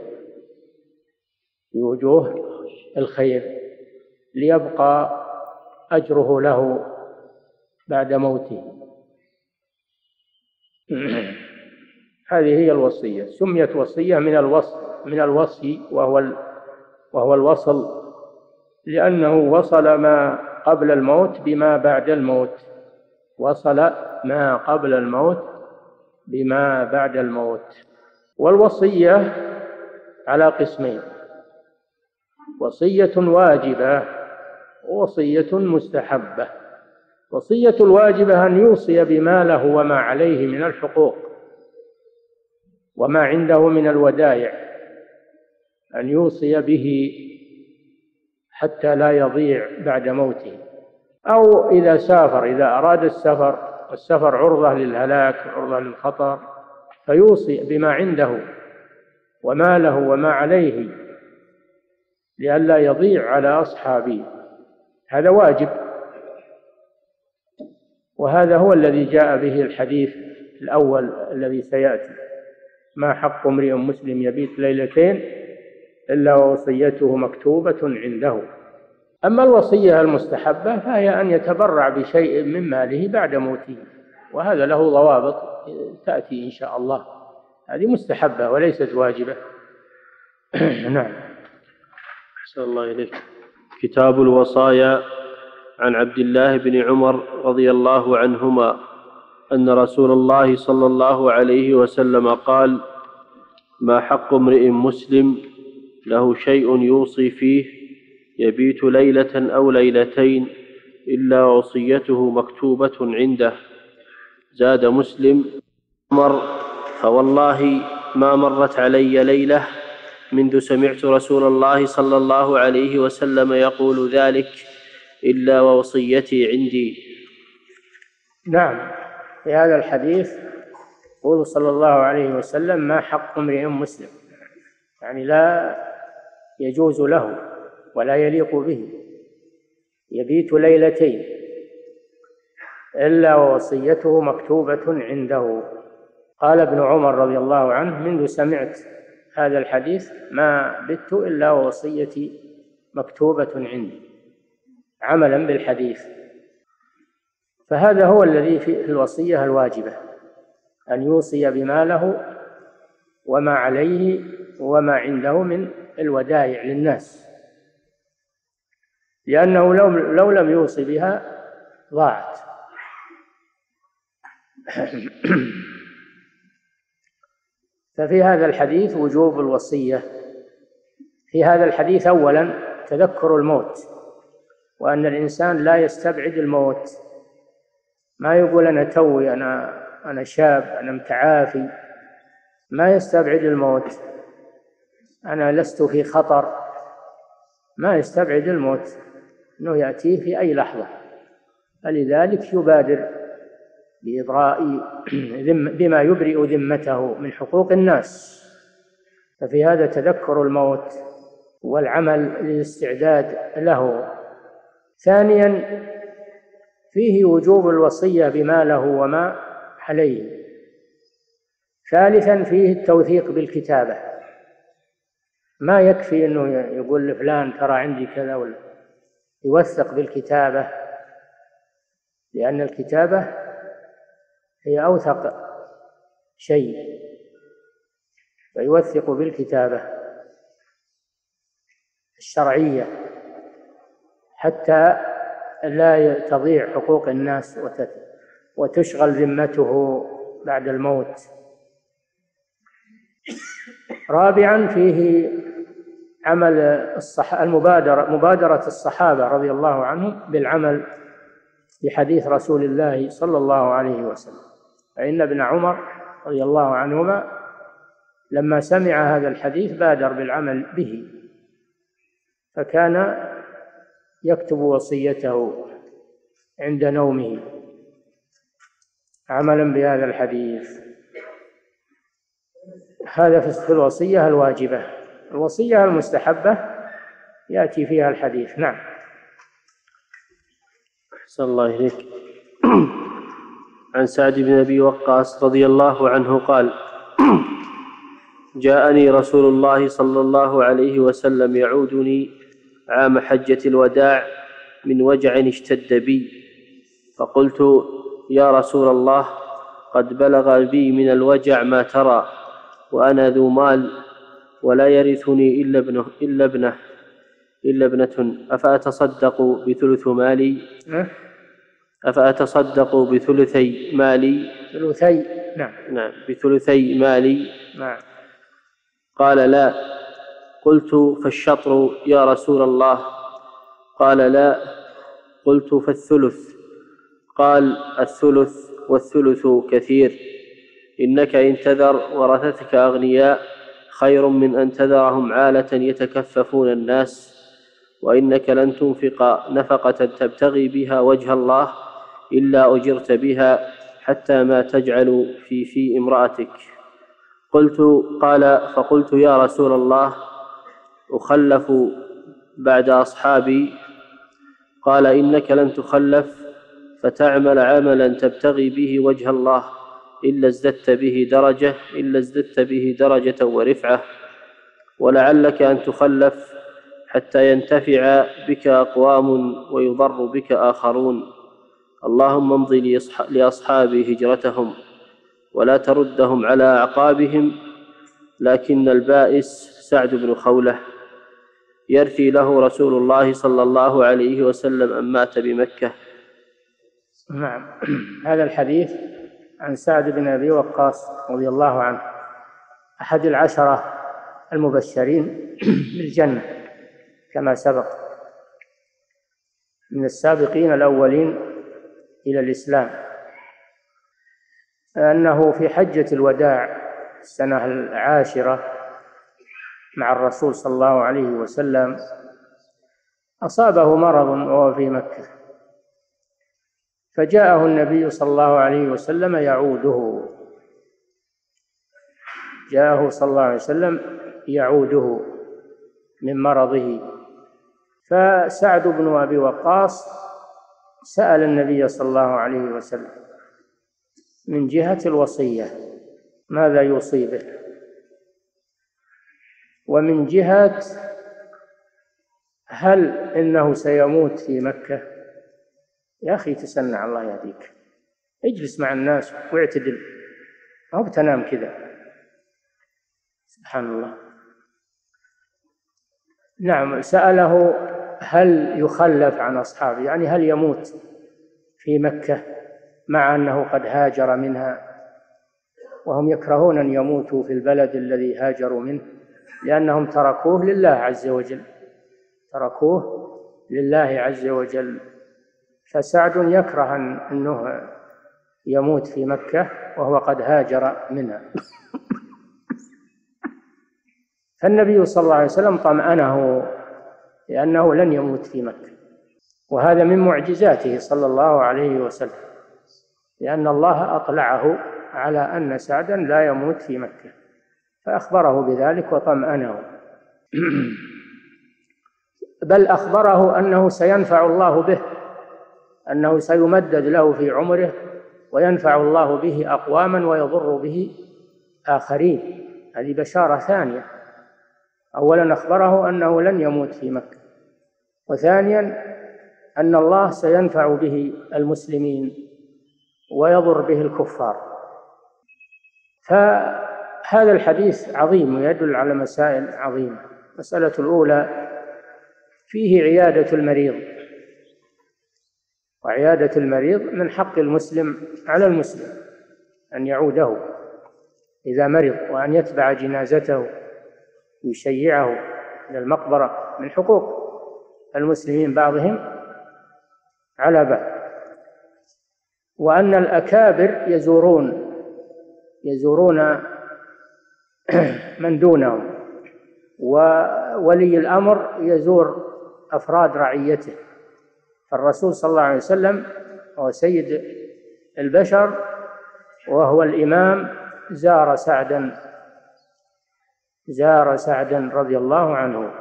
الخير ليبقى أجره له بعد موته. هذه هي الوصية، سميت وصية من الوصي وهو الوصل، لأنه وصل ما قبل الموت بما بعد الموت، وصل ما قبل الموت بما بعد الموت. والوصية على قسمين: وصية واجبة ووصية مستحبة. وصية الواجبة أن يوصي بما له وما عليه من الحقوق وما عنده من الودائع، أن يوصي به حتى لا يضيع بعد موته. أو إذا أراد السفر عرضة للهلاك عرضة للخطر، فيوصي بما عنده وما له وما عليه لئلا يضيع على أصحابه، هذا واجب. وهذا هو الذي جاء به الحديث الأول الذي سيأتي: ما حق امرئ مسلم يبيت ليلتين إلا ووصيته مكتوبة عنده. أما الوصية المستحبة فهي أن يتبرع بشيء من ماله بعد موته، وهذا له ضوابط تأتي إن شاء الله، هذه مستحبة وليست واجبة. نعم. أحسن الله إليك. كتاب الوصايا. عن عبد الله بن عمر رضي الله عنهما أن رسول الله صلى الله عليه وسلم قال: ما حق امرئ مسلم له شيء يوصي فيه يبيت ليلة أو ليلتين إلا وصيته مكتوبة عنده. زاد مسلم: فوالله ما مرت علي ليلة منذ سمعت رسول الله صلى الله عليه وسلم يقول ذلك إلا ووصيتي عندي. نعم، في هذا الحديث يقول صلى الله عليه وسلم: ما حق امرئ مسلم، يعني لا يجوز له ولا يليق به يبيت ليلتين إلا ووصيته مكتوبة عنده. قال ابن عمر رضي الله عنه: منذ سمعت هذا الحديث ما بت إلا ووصيتي مكتوبة عندي، عملا بالحديث. فهذا هو الذي في الوصية الواجبة، أن يوصي بما له وما عليه وما عنده من الودائع للناس، لأنه لو لم يوصي بها ضاعت. ففي هذا الحديث وجوب الوصية. في هذا الحديث أولا تذكر الموت، وأن الإنسان لا يستبعد الموت، ما يقول أنا توي، أنا شاب، أنا متعافي، ما يستبعد الموت، أنا لست في خطر، ما يستبعد الموت، أنه يأتيه في أي لحظة. فلذلك يبادر بإبراء بما يبرئ ذمته من حقوق الناس. ففي هذا تذكر الموت والعمل للاستعداد له. ثانيا فيه وجوب الوصية بما له وما عليه. ثالثا فيه التوثيق بالكتابة، ما يكفي أنه يقول لفلان ترى عندي كذا، ولا يوثق بالكتابة، لأن الكتابة هي أوثق شيء، فيوثق بالكتابة الشرعية حتى لا تضيع حقوق الناس وتشغل ذمته بعد الموت. رابعا فيه عمل مبادرة الصحابة رضي الله عنهم بالعمل بحديث رسول الله صلى الله عليه وسلم. فإن ابن عمر رضي الله عنهما لما سمع هذا الحديث بادر بالعمل به، فكان يكتب وصيته عند نومه عملا بهذا الحديث. هذا في الوصية الواجبة. الوصية المستحبة يأتي فيها الحديث. نعم. أحسن الله إليك. عن سعد بن أبي وقاص رضي الله عنه قال: جاءني رسول الله صلى الله عليه وسلم يعودني عام حجة الوداع من وجع اشتد بي، فقلت: يا رسول الله، قد بلغ بي من الوجع ما ترى، وأنا ذو مال ولا يرثني إلا ابنة، أفأتصدق بثلث مالي؟ أفأتصدق بثلثي مالي؟ ثلثي. نعم، بثلثي مالي. نعم. قال: لا. قلت: فالشطر يا رسول الله؟ قال: لا. قلت: فالثلث؟ قال: الثلث، والثلث كثير. إنك إن تذر ورثتك أغنياء خير من أن تذرهم عالة يتكففون الناس، وإنك لن تنفق نفقة تبتغي بها وجه الله إلا أجرت بها حتى ما تجعل في امرأتك. فقلت: يا رسول الله، أخلف بعد أصحابي؟ قال: إنك لن تخلف فتعمل عملا تبتغي به وجه الله إلا ازددت به درجة ورفعة، ولعلك أن تخلف حتى ينتفع بك أقوام ويضر بك آخرون. اللهم امضي لأصحابي هجرتهم ولا تردهم على أعقابهم. لكن البائس سعد بن خولة يرثي له رسول الله صلى الله عليه وسلم أن مات بمكة. نعم. هذا الحديث عن سعد بن أبي وقاص رضي الله عنه، أحد العشرة المبشرين بالجنة كما سبق. من السابقين الأولين إلى الإسلام، أنه في حجة الوداع السنة 10 مع الرسول صلى الله عليه وسلم أصابه مرض وهو في مكة، فجاءه النبي صلى الله عليه وسلم يعوده، جاءه صلى الله عليه وسلم يعوده من مرضه. فسعد بن أبي وقاص سأل النبي صلى الله عليه وسلم من جهة الوصية ماذا يوصي به، ومن جهة هل إنه سيموت في مكة. يا أخي تسنع، الله يهديك، اجلس مع الناس واعتدل، أو بتنام كذا، سبحان الله. نعم، سأله هل يخلف عن أصحابه، يعني هل يموت في مكة مع أنه قد هاجر منها، وهم يكرهون أن يموتوا في البلد الذي هاجروا منه لأنهم تركوه لله عز وجل، تركوه لله عز وجل. فسعد يكره أنه يموت في مكة وهو قد هاجر منها. فالنبي صلى الله عليه وسلم طمأنه لأنه لن يموت في مكة، وهذا من معجزاته صلى الله عليه وسلم، لأن الله أطلعه على أن سعدا لا يموت في مكة، فأخبره بذلك وطمأنه. بل أخبره أنه سينفع الله به، أنه سيمدد له في عمره وينفع الله به أقواما ويضر به آخرين. هذه بشارة ثانية. أولا أخبره أنه لن يموت في مكة، وثانيا أن الله سينفع به المسلمين ويضر به الكفار. فهذا الحديث عظيم ويدل على مسائل عظيمة. المسألة الأولى فيه عيادة المريض، وعيادة المريض من حق المسلم على المسلم أن يعوده إذا مرض، وأن يتبع جنازته ويشيعه إلى المقبرة، من حقوق المسلمين بعضهم على بعض. وأن الأكابر يزورون من دونهم، وولي الأمر يزور أفراد رعيته. فالرسول صلى الله عليه وسلم هو سيد البشر وهو الإمام، زار سعدا رضي الله عنه.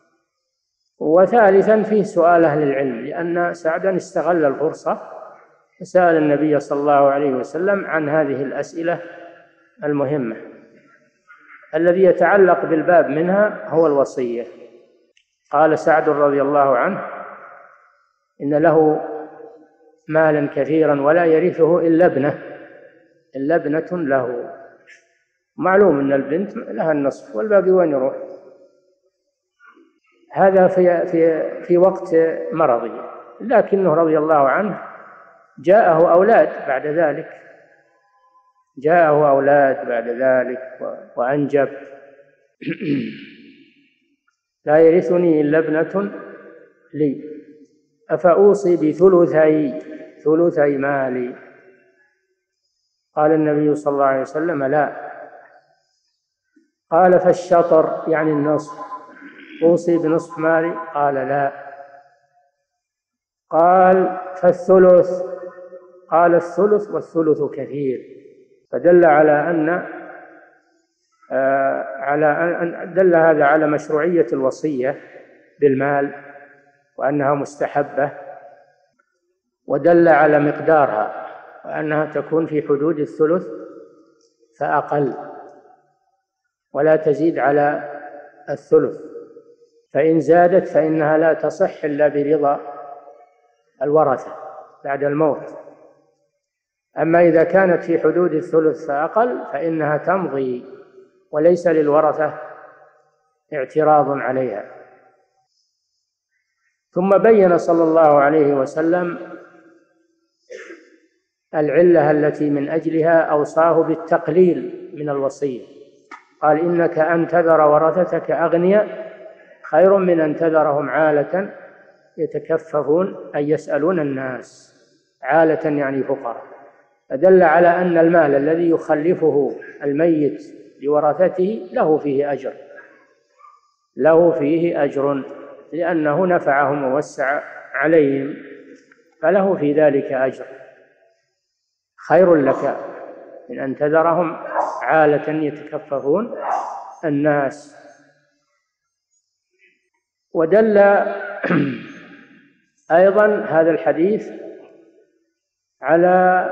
وثالثا فيه سؤال أهل العلم، لأن سعدا استغل الفرصة فسأل النبي صلى الله عليه وسلم عن هذه الأسئلة المهمة. الذي يتعلق بالباب منها هو الوصية. قال سعد رضي الله عنه إن له مالا كثيرا ولا يرثه إلا ابنة له. معلوم أن البنت لها النصف والباقي وين يروح؟ هذا في وقت مرضه، لكنه رضي الله عنه جاءه أولاد بعد ذلك وأنجب. لا يرثني إلا ابنة لي أفأوصي بثلثي مالي؟ قال النبي صلى الله عليه وسلم لا. قال فالشطر يعني النصف، أوصي بنصف مالي؟ قال لا. قال فالثلث؟ قال الثلث والثلث كثير. فدل دل هذا على مشروعية الوصية بالمال وأنها مستحبة، ودل على مقدارها وأنها تكون في حدود الثلث فأقل، ولا تزيد على الثلث، فإن زادت فإنها لا تصح إلا برضا الورثة بعد الموت. أما إذا كانت في حدود الثلث فأقل فإنها تمضي وليس للورثة اعتراض عليها. ثم بين صلى الله عليه وسلم العلة التي من أجلها أوصاه بالتقليل من الوصية. قال إنك أن تذر ورثتك أغنياء خير من أن تذرهم عالة يتكففون أي يسألون الناس عالة يعني فقراء، فدل على أن المال الذي يخلفه الميت لورثته له فيه أجر، له فيه أجر، لأنه نفعهم ووسع عليهم، فله في ذلك أجر، خير لك من أن تذرهم عالة يتكففون الناس. ودل أيضا هذا الحديث على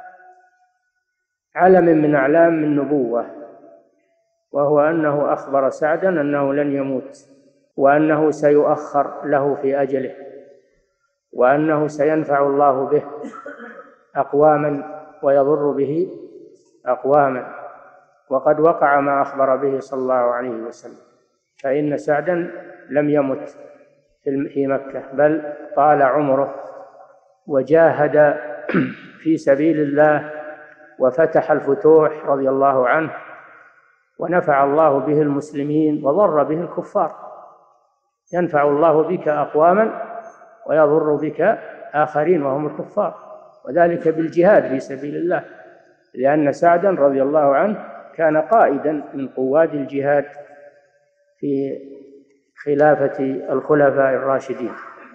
علم من أعلام النبوة، وهو أنه أخبر سعدا أنه لن يموت، وأنه سيؤخر له في أجله، وأنه سينفع الله به أقواما ويضر به أقواما، وقد وقع ما أخبر به صلى الله عليه وسلم، فإن سعدا لم يمت في مكة، بل طال عمره وجاهد في سبيل الله وفتح الفتوح رضي الله عنه، ونفع الله به المسلمين وضر به الكفار. ينفع الله بك أقواما ويضر بك آخرين وهم الكفار، وذلك بالجهاد في سبيل الله، لأن سعدا رضي الله عنه كان قائدا من قواد الجهاد في خلافة الخلفاء الراشدين،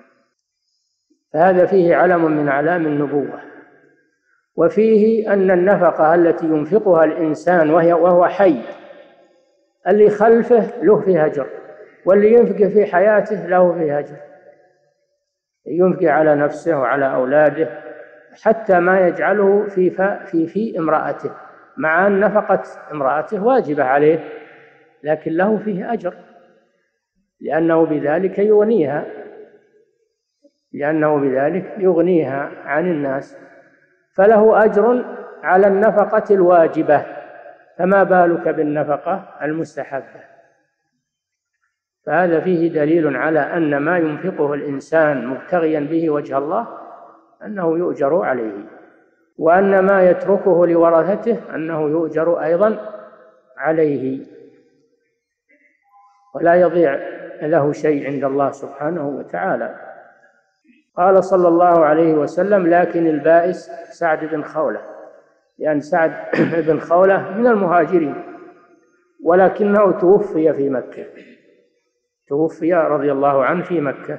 فهذا فيه علم من أعلام النبوة. وفيه أن النفقة التي ينفقها الإنسان وهو حي، اللي خلفه له فيه أجر، واللي ينفق في حياته له فيه أجر، ينفق على نفسه وعلى أولاده، حتى ما يجعله في امرأته، مع أن نفقة امرأته واجبة عليه، لكن له فيه أجر، لأنه بذلك يغنيها عن الناس، فله أجر على النفقة الواجبة، فما بالك بالنفقة المستحبة. فهذا فيه دليل على أن ما ينفقه الإنسان مبتغيا به وجه الله أنه يؤجر عليه، وأن ما يتركه لورثته أنه يؤجر أيضا عليه، ولا يضيع له شيء عند الله سبحانه وتعالى. قال صلى الله عليه وسلم: لكن البائس سعد بن خولة، لأن سعد بن خولة من المهاجرين، ولكنه توفي في مكة، توفي رضي الله عنه في مكة،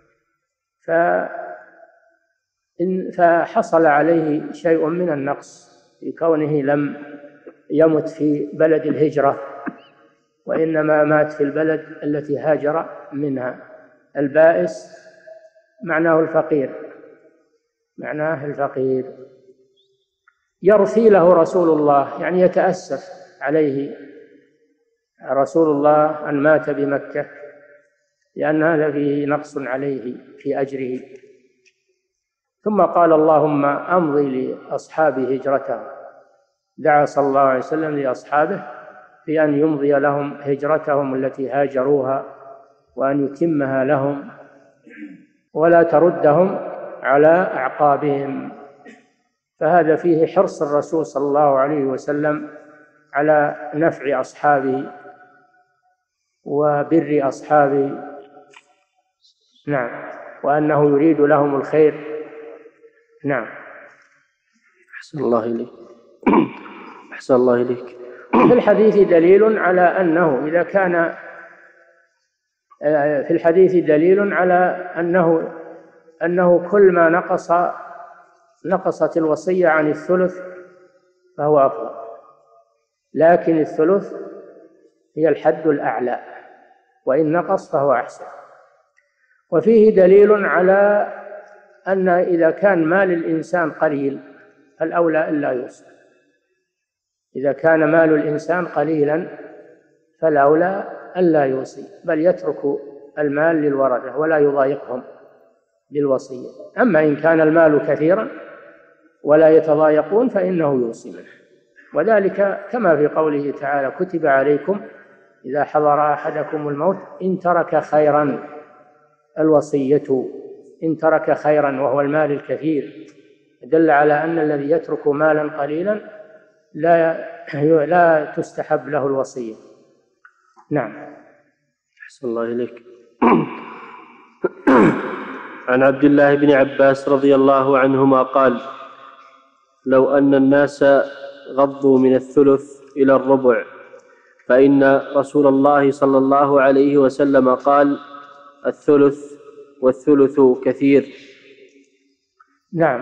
فحصل عليه شيء من النقص في كونه لم يمت في بلد الهجرة، وإنما مات في البلد التي هاجر منها. البائس معناه الفقير، يرثي له رسول الله، يعني يتأسف عليه رسول الله أن مات بمكة، لأن هذا فيه نقص عليه في أجره. ثم قال: اللهم أمضي لأصحاب هجرتهم، دعا صلى الله عليه وسلم لأصحابه في أن يمضي لهم هجرتهم التي هاجروها، وأن يتمها لهم ولا تردهم على أعقابهم. فهذا فيه حرص الرسول صلى الله عليه وسلم على نفع أصحابه وبر أصحابه، نعم، وأنه يريد لهم الخير. نعم. أحسن الله إليك. أحسن الله إليك. في الحديث دليل على أنه إذا كان في الحديث دليل على أنه كل ما نقصت الوصية عن الثلث فهو أفضل، لكن الثلث هي الحد الأعلى، وإن نقص فهو أحسن. وفيه دليل على أن إذا كان مال الإنسان قليل فالأولى ألا يوصي، إذا كان مال الإنسان قليلا فالأولى ألا يوصي، بل يترك المال للورثة ولا يضايقهم بالوصية. أما إن كان المال كثيرا ولا يتضايقون فإنه يوصي منه، وذلك كما في قوله تعالى: كتب عليكم إذا حضر أحدكم الموت إن ترك خيرا الوصية، إن ترك خيرا وهو المال الكثير، دل على أن الذي يترك مالا قليلا لا تستحب له الوصية. نعم. أحسن الله إليك. عن عبد الله بن عباس رضي الله عنهما قال: لو أن الناس غضوا من الثلث إلى الربع، فإن رسول الله صلى الله عليه وسلم قال: الثلث والثلث كثير. نعم،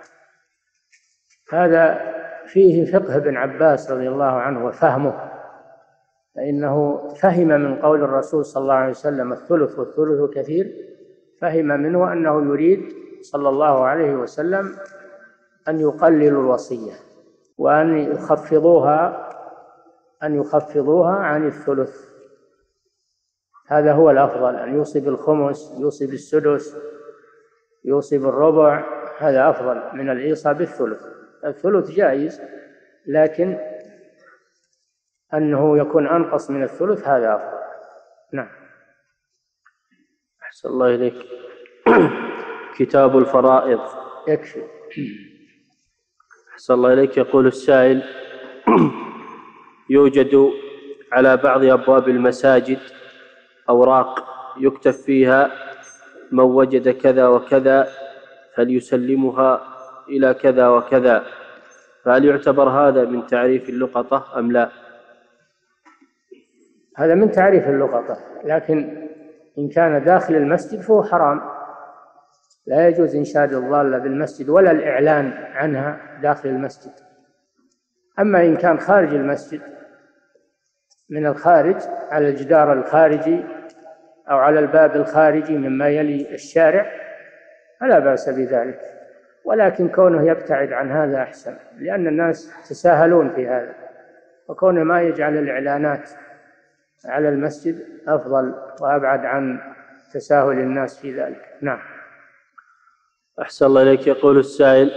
هذا فيه فقه ابن عباس رضي الله عنه وفهمه، فإنه فهم من قول الرسول صلى الله عليه وسلم الثلث والثلث كثير، فهم منه أنه يريد صلى الله عليه وسلم أن يقللوا الوصية وأن يخفضوها عن الثلث. هذا هو الأفضل، أن يوصي بالخمس، يوصي بالسدس، يوصي بالربع، هذا أفضل من الإيصاء بالثلث. الثلث جائز، لكن أنه يكون أنقص من الثلث هذا أفضل. نعم. أحسن الله إليك. كتاب الفرائض. يكفي. أحسن الله إليك. يقول السائل: يوجد على بعض أبواب المساجد أوراق يكتب فيها: من وجد كذا وكذا فليسلمها إلى كذا وكذا، فهل يعتبر هذا من تعريف اللقطة أم لا؟ هذا من تعريف اللقطة، لكن إن كان داخل المسجد فهو حرام، لا يجوز إنشاد الضالة بالمسجد ولا الإعلان عنها داخل المسجد. أما إن كان خارج المسجد، من الخارج على الجدار الخارجي أو على الباب الخارجي مما يلي الشارع، فلا بأس بذلك، ولكن كونه يبتعد عن هذا أحسن، لأن الناس يتساهلون في هذا، وكونه ما يجعل الإعلانات على المسجد أفضل وأبعد عن تساهل الناس في ذلك. نعم. أحسن الله إليك. يقول السائل: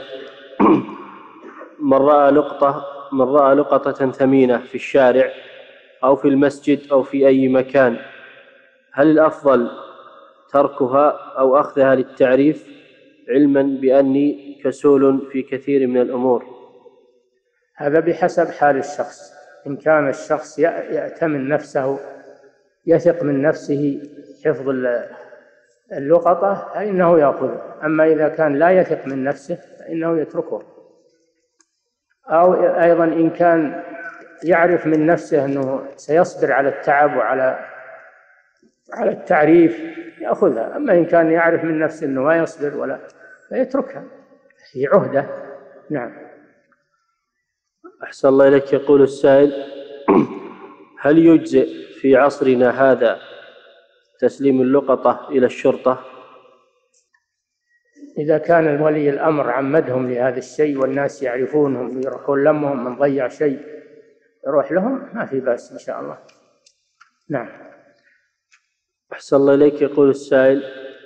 من رأى لقطة ثمينة في الشارع أو في المسجد أو في أي مكان، هل الأفضل تركها أو أخذها للتعريف، علما بأني كسول في كثير من الأمور؟ هذا بحسب حال الشخص. إن كان الشخص يأتمن نفسه، يثق من نفسه حفظ اللقطة، فإنه يأخذها. أما إذا كان لا يثق من نفسه فإنه يتركه. أو أيضا إن كان يعرف من نفسه أنه سيصبر على التعب وعلى التعريف يأخذها. أما إن كان يعرف من نفسه أنه ما يصبر ولا، فيتركها، هي عهدة. نعم. أحسن الله إليك. يقول السائل: هل يجزئ في عصرنا هذا تسليم اللقطة إلى الشرطة؟ إذا كان ولي الأمر عمدهم لهذا الشيء والناس يعرفونهم يروحون لمهم، من ضيع شيء يروح لهم، ما في بأس إن شاء الله. نعم. أحسن الله إليك. يقول السائل: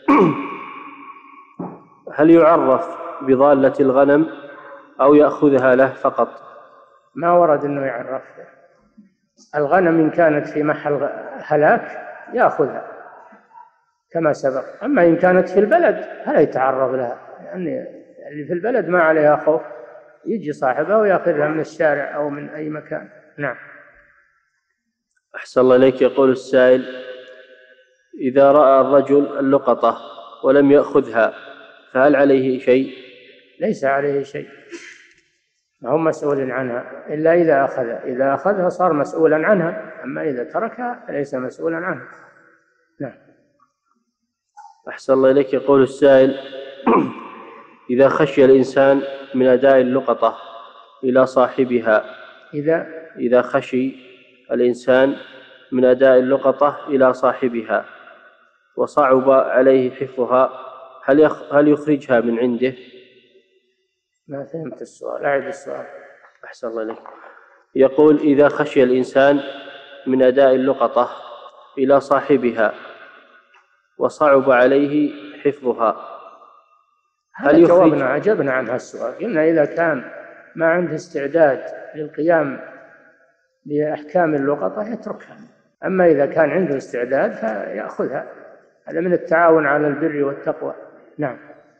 هل يعرف بضالة الغنم أو يأخذها له فقط؟ ما ورد أنه يعرف. الغنم إن كانت في محل هلاك يأخذها كما سبق، أما إن كانت في البلد فلا يتعرض لها، لأن اللي في البلد ما عليها خوف، يجي صاحبها ويأخذها من الشارع أو من أي مكان. نعم. أحسن الله إليك. يقول السائل: إذا رأى الرجل اللقطة ولم يأخذها فهل عليه شيء؟ ليس عليه شيء، ما هو مسؤول عنها إلا إذا أخذها. إذا أخذها صار مسؤولا عنها، أما إذا تركها فليس مسؤولا عنها. نعم. أحسن الله إليك. يقول السائل: إذا خشي الإنسان من أداء اللقطة إلى صاحبها، إذا خشي الإنسان من أداء اللقطة إلى صاحبها وصعب عليه حفظها، هل يخرجها من عنده؟ ما فهمت السؤال، أعد السؤال. أحسن الله إليك. يقول: إذا خشي الإنسان من أداء اللقطة إلى صاحبها وصعب عليه حفظها، هل يخرج؟ أجبنا عن هالسؤال، قلنا إذا كان ما عنده استعداد للقيام بأحكام اللقطة يتركها، أما إذا كان عنده استعداد فيأخذها، هذا من التعاون على البر والتقوى. نعم.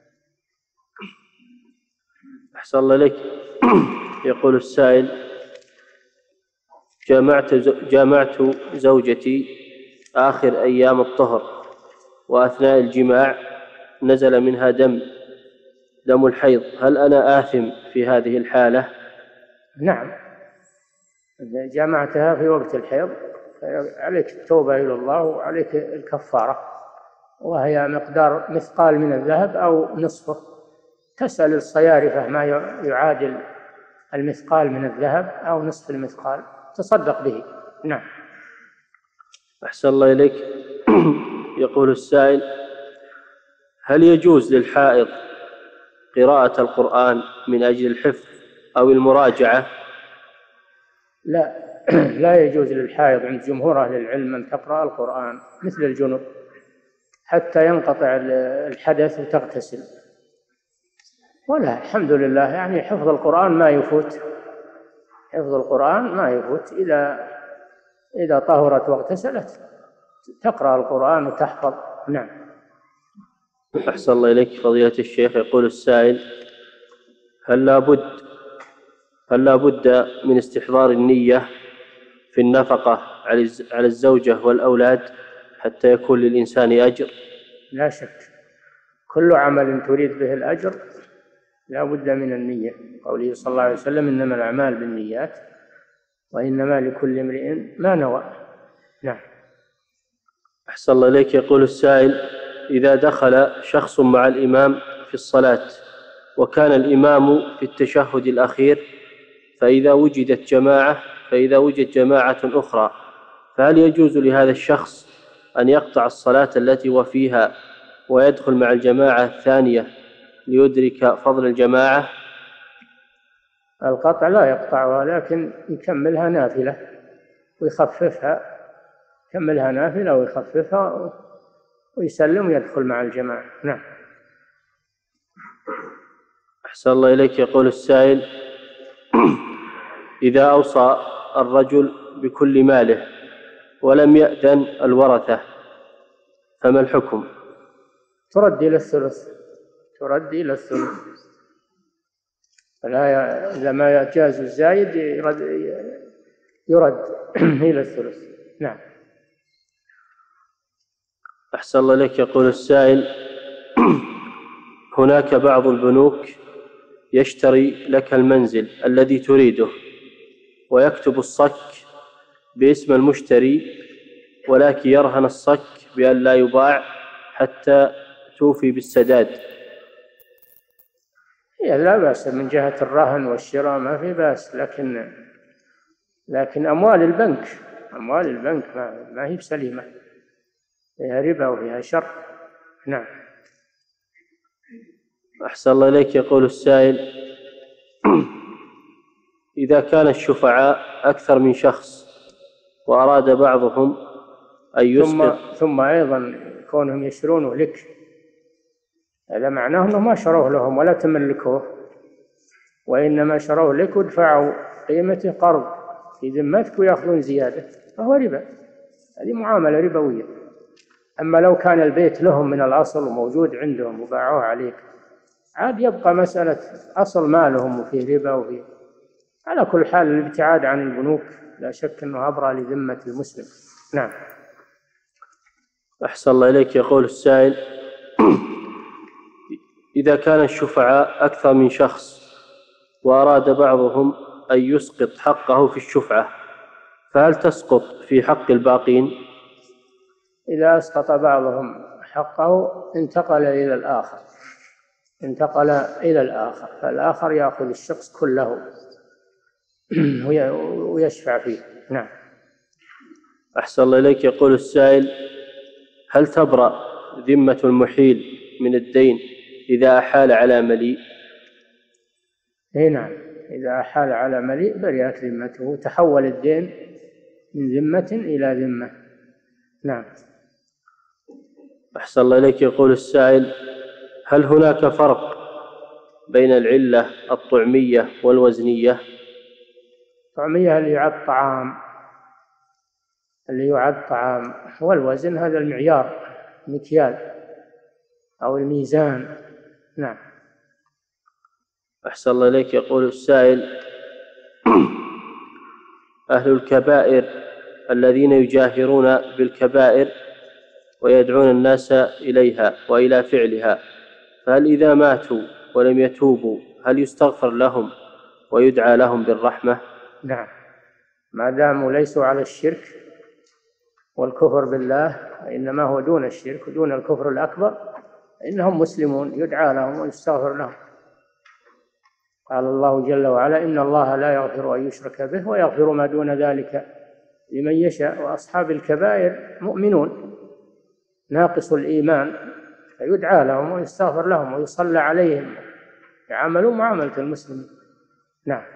أحسن الله إليك. يقول السائل: جامعت زوجتي آخر أيام الطهر، وأثناء الجماع نزل منها دم الحيض، هل أنا آثم في هذه الحالة؟ نعم، إذا جمعتها في وقت الحيض عليك التوبة إلى الله وعليك الكفارة، وهي مقدار مثقال من الذهب أو نصفه. تسأل الصيارفة ما يعادل المثقال من الذهب أو نصف المثقال تصدق به. نعم. أحسن الله إليك. يقول السائل: هل يجوز للحائض قراءة القرآن من أجل الحفظ أو المراجعة؟ لا يجوز للحائض عند جمهور أهل العلم أن تقرأ القرآن مثل الجنب حتى ينقطع الحدث وتغتسل. ولا الحمد لله، يعني حفظ القرآن ما يفوت، حفظ القرآن ما يفوت. إذا طهرت واغتسلت تقرأ القرآن وتحفظ. نعم. أحسن الله إليك فضيلة الشيخ. يقول السائل: هل لا بد من استحضار النية في النفقة على الزوجة والأولاد حتى يكون للإنسان أجر؟ لا شك، كل عمل تريد به الأجر لا بد من النية. قوله صلى الله عليه وسلم: إنما الأعمال بالنيات وإنما لكل امرئ ما نوى. نعم. أحسن الله إليك. يقول السائل: إذا دخل شخص مع الإمام في الصلاة وكان الإمام في التشهد الأخير، فإذا وجد جماعة أخرى، فهل يجوز لهذا الشخص أن يقطع الصلاة التي هو فيها ويدخل مع الجماعة الثانية ليدرك فضل الجماعة؟ القطع لا يقطعها، لكن يكملها نافلة ويخففها، يكملها نافلة ويخففها ويسلم ويدخل مع الجماعة. نعم. أحسن الله إليك. يقول السائل: إذا أوصى الرجل بكل ماله ولم يأذن الورثة فما الحكم؟ ترد إلى الثلث. إذا ما يجاز الزايد يرد إلى الثلث. نعم. أحسن الله إليك. يقول السائل: هناك بعض البنوك يشتري لك المنزل الذي تريده ويكتب الصك باسم المشتري، ولكن يرهن الصك بأن لا يباع حتى توفي بالسداد. لا بأس من جهة الرهن والشراء، ما في بأس، لكن أموال البنك ما هي بسليمة، فيها ربا وفيها شر. نعم. أحسن الله إليك. يقول السائل: إذا كان الشفعاء أكثر من شخص وأراد بعضهم أن يسقط ثم أيضا كونهم يشترونه لك، هذا معناه أنه ما شروه لهم ولا تملكوه، وإنما شروه لك ودفعوا قيمته قرض في ذمتك ويأخذون زيادة، فهو ربا، هذه معاملة ربوية. أما لو كان البيت لهم من الأصل وموجود عندهم وباعوه عليك، عاد يبقى مسألة أصل مالهم وفيه ربا وفيه. على كل حال الابتعاد عن البنوك لا شك أنه أبرى لذمة المسلم. نعم. أحسن الله إليك. يقول السائل: إذا كان الشفعاء أكثر من شخص وأراد بعضهم أن يسقط حقه في الشفعة، فهل تسقط في حق الباقين؟ إذا أسقط بعضهم حقه انتقل إلى الآخر فالآخر يأخذ الشخص كله ويشفع فيه. نعم. أحسن الله إليك. يقول السائل: هل تبرأ ذمة المحيل من الدين إذا أحال على مليء؟ نعم، إذا أحال على مليء برئت ذمته، تحول الدين من ذمة إلى ذمة. نعم. أحسن الله إليك. يقول السائل: هل هناك فرق بين العلة الطعمية والوزنية؟ الطعمية اللي يعد طعام، والوزن هذا المكيال أو الميزان. نعم. أحسن الله إليك. يقول السائل: أهل الكبائر الذين يجاهرون بالكبائر ويدعون الناس إليها وإلى فعلها، فهل إذا ماتوا ولم يتوبوا هل يستغفر لهم ويدعى لهم بالرحمة؟ نعم، ما داموا ليسوا على الشرك والكفر بالله، إنما هو دون الشرك ودون الكفر الأكبر، إنهم مسلمون يدعى لهم ويستغفر لهم. قال الله جل وعلا: إن الله لا يغفر أن يشرك به ويغفر ما دون ذلك لمن يشاء، وأصحاب الكبائر مؤمنون ناقص الإيمان، فيدعى لهم ويستغفر لهم ويصلى عليهم، يعاملون معاملة المسلمين. نعم.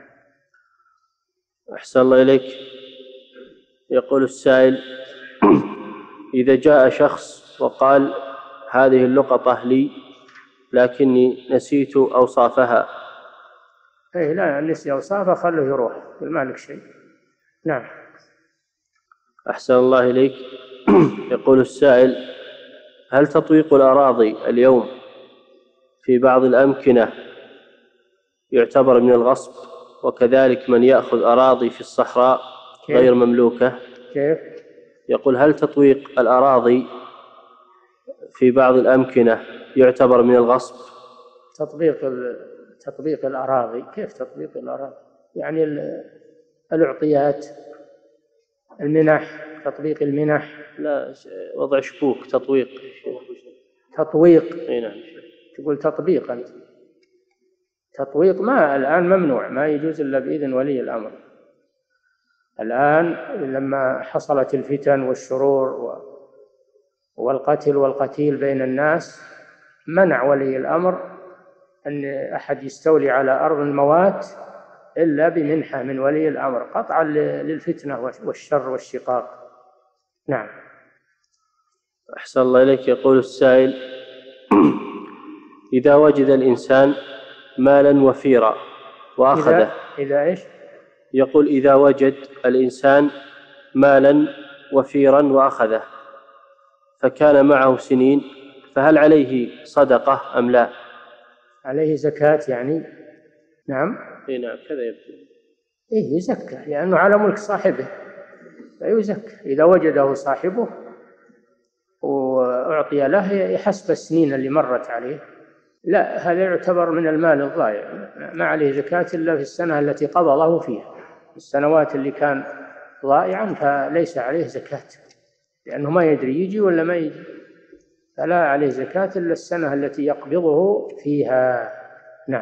أحسن الله إليك. يقول السائل: إذا جاء شخص وقال هذه اللقطة لي لكني نسيت أوصافها. إيه، لا، نسي أوصافها خليه يروح، ما لك شيء. نعم. أحسن الله إليك. يقول السائل: هل تطويق الأراضي اليوم في بعض الأمكنة يعتبر من الغصب، وكذلك من يأخذ أراضي في الصحراء غير مملوكة؟ كيف؟ يقول: هل تطويق الأراضي في بعض الأمكنة يعتبر من الغصب؟ تطبيق الأراضي، كيف تطبيق الأراضي؟ يعني الأعطيات، المنح، تطبيق المنح. لا، وضع شبوك. تطويق. تطويق. نعم. تقول تطبيق أنت. تطويق ما الآن ممنوع، ما يجوز إلا بإذن ولي الأمر. الآن لما حصلت الفتن والشرور والقتل والقتيل بين الناس، منع ولي الأمر أن أحد يستولي على أرض الموات إلا بمنحة من ولي الأمر، قطعا للفتنة والشر والشقاق. نعم. أحسن الله إليك. يقول السائل: إذا وجد الإنسان مالا وفيرا وأخذه. إذا إيش؟ يقول: إذا وجد الإنسان مالا وفيرا وأخذه فكان معه سنين، فهل عليه صدقة أم لا؟ عليه زكاة يعني. نعم. نعم، كذا يبدو. يزكى، لأنه على ملك صاحبه فيزكى. إذا وجده صاحبه وأعطي له يحسب السنين اللي مرت عليه. لا، هذا يعتبر من المال الضائع، ما عليه زكاة إلا في السنة التي قبضه فيها. السنوات اللي كان ضائعا فليس عليه زكاة، لأنه ما يدري يجي ولا ما يجي، فلا عليه زكاة إلا السنة التي يقبضه فيها. نعم.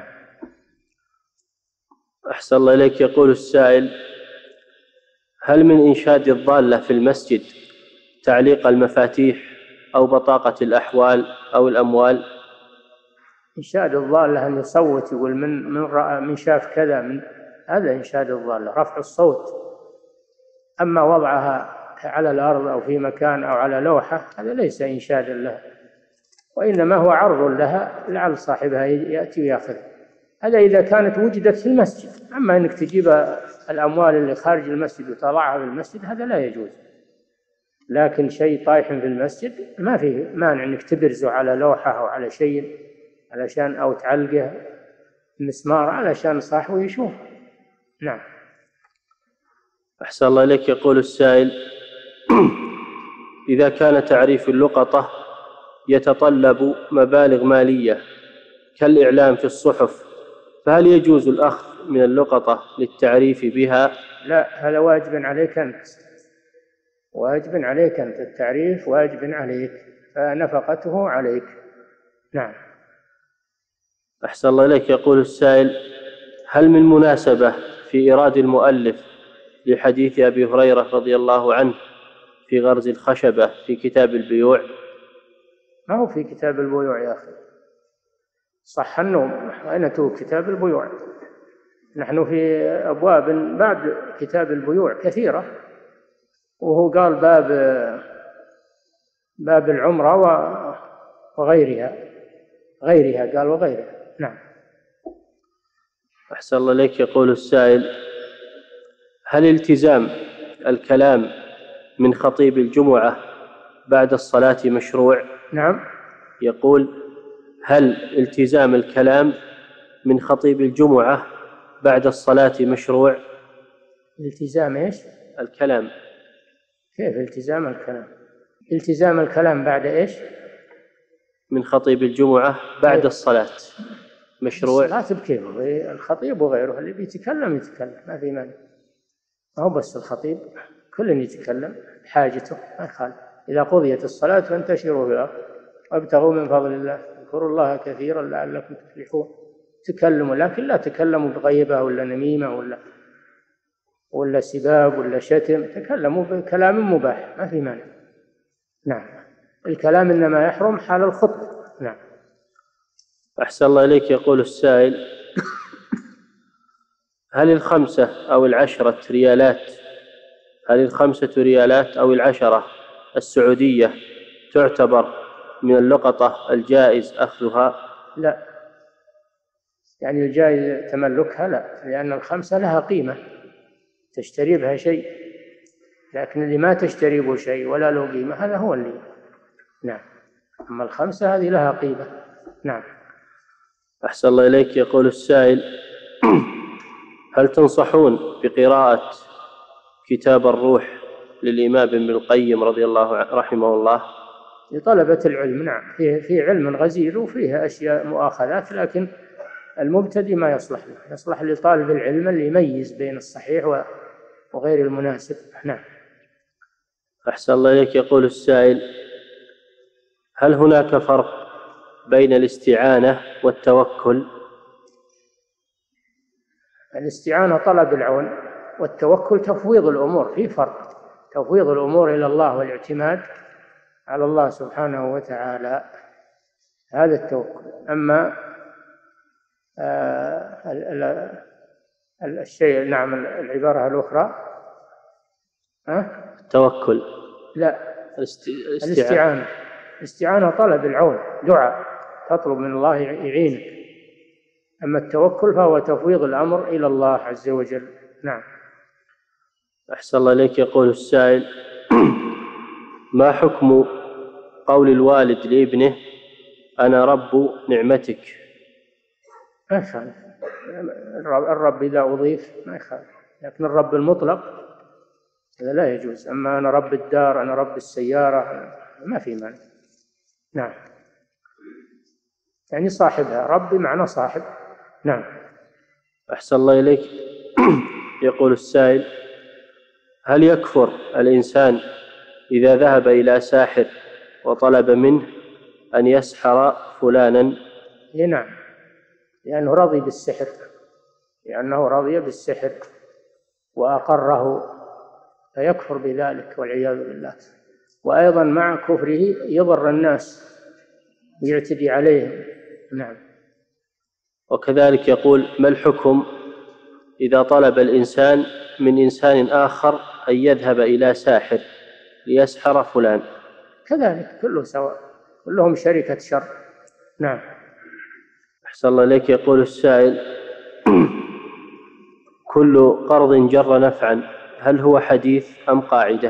أحسن الله إليك. يقول السائل: هل من إنشاد الضالة في المسجد تعليق المفاتيح أو بطاقة الأحوال أو الأموال؟ إنشاد الضالة أن يصوت، يقول من رأى، من شاف كذا، هذا إنشاد الضالة، رفع الصوت. أما وضعها على الأرض أو في مكان أو على لوحة هذا ليس إنشادا لها، وإنما هو عرض لها لعل صاحبها يأتي ويأخذ. هذا إذا كانت وجدت في المسجد. أما أنك تجيب الأموال اللي خارج المسجد وتضعها في المسجد هذا لا يجوز. لكن شيء طايح في المسجد ما فيه مانع أنك تبرزه على لوحة أو على شيء علشان، أو تعلقه مسمار علشان صاحبه يشوف. نعم. أحسن الله إليك. يقول السائل: إذا كان تعريف اللقطة يتطلب مبالغ مالية كالإعلام في الصحف، فهل يجوز الأخذ من اللقطة للتعريف بها؟ لا، هذا واجب عليك أنت، واجب عليك أنت، التعريف واجب عليك، فنفقته عليك. نعم. أحسن الله إليك. يقول السائل: هل من مناسبة في إيراد المؤلف لحديث أبي هريرة رضي الله عنه في غرز الخشبة في كتاب البيوع؟ ما هو في كتاب البيوع يا أخي، صح النوم، أين كتاب البيوع؟ نحن في أبواب بعد كتاب البيوع كثيرة، وهو قال باب العمرة وغيرها، قال وغيرها. نعم. أحسن الله إليك. يقول السائل: هل التزام الكلام من خطيب الجمعة بعد الصلاة مشروع؟ نعم. يقول: هل التزام الكلام من خطيب الجمعة بعد الصلاة مشروع؟ التزام إيش؟ الكلام. كيف التزام الكلام؟ التزام الكلام بعد إيش؟ من خطيب الجمعة بعد الصلاة مشروع؟ الصلاة بكيف، الخطيب وغيره اللي بيتكلم يتكلم، ما في مانع، ما هو بس الخطيب، كل يتكلم حاجته ما يخالف. إذا قضيت الصلاة فانتشروا في الأرض وابتغوا من فضل الله، اذكروا الله كثيرا لعلكم تفلحون. تكلموا، لكن لا تكلموا بغيبة ولا نميمة ولا سباب ولا شتم، تكلموا بكلام مباح ما في مانع. نعم، الكلام إنما يحرم حال الخطبة. نعم. أحسن الله إليك. يقول السائل: هل ال5 أو ال10 ريالات، هل ال5 ريالات أو ال10 السعودية تعتبر من اللقطة الجائز أخذها؟ لا، يعني الجائز تملكها لا، لأن ال5 لها قيمة تشتري بها شيء، لكن اللي ما تشتري به شيء ولا له قيمة هذا هو اللي. نعم، أما ال5 هذه لها قيمة. نعم. أحسن الله إليك. يقول السائل: هل تنصحون بقراءة كتاب الروح للإمام ابن القيم رحمه الله؟ لطلبة العلم، نعم، فيه علم غزير وفيه أشياء مؤاخذات، لكن المبتدئ ما يصلح له، يصلح لطالب العلم اللي يميز بين الصحيح وغير المناسب. نعم. أحسن الله إليك. يقول السائل: هل هناك فرق بين الاستعانة والتوكل؟ الاستعانة طلب العون، والتوكل تفويض الأمور، في فرق، تفويض الأمور إلى الله والاعتماد على الله سبحانه وتعالى، هذا التوكل. أما الشيء، نعم، العبارة الأخرى التوكل، لا، الاستعانة طلب العون، دعاء، تطلب من الله يعينك. أما التوكل فهو تفويض الأمر إلى الله عز وجل. نعم. أحسن الله إليك. يقول السائل: ما حكم قول الوالد لابنه: أنا رب نعمتك؟ ما يخالف، الرب إذا أضيف ما يخالف، لكن الرب المطلق هذا لا يجوز. أما أنا رب الدار، أنا رب السيارة، ما في مانع. نعم، يعني صاحبها، رب بمعنى صاحب. نعم. أحسن الله إليك. يقول السائل: هل يكفر الإنسان إذا ذهب إلى ساحر وطلب منه أن يسحر فلانا؟ نعم، لأنه رضي بالسحر، لأنه رضي بالسحر وأقره، فيكفر بذلك والعياذ بالله. وأيضا مع كفره يضر الناس ويعتدي عليهم. نعم. وكذلك يقول: ما الحكم إذا طلب الإنسان من إنسان آخر أن يذهب إلى ساحر ليسحر فلان؟ كذلك كله سواء، كلهم شركة شر. نعم. أحسن الله إليك. يقول السائل: كل قرض جر نفعا، هل هو حديث أم قاعدة؟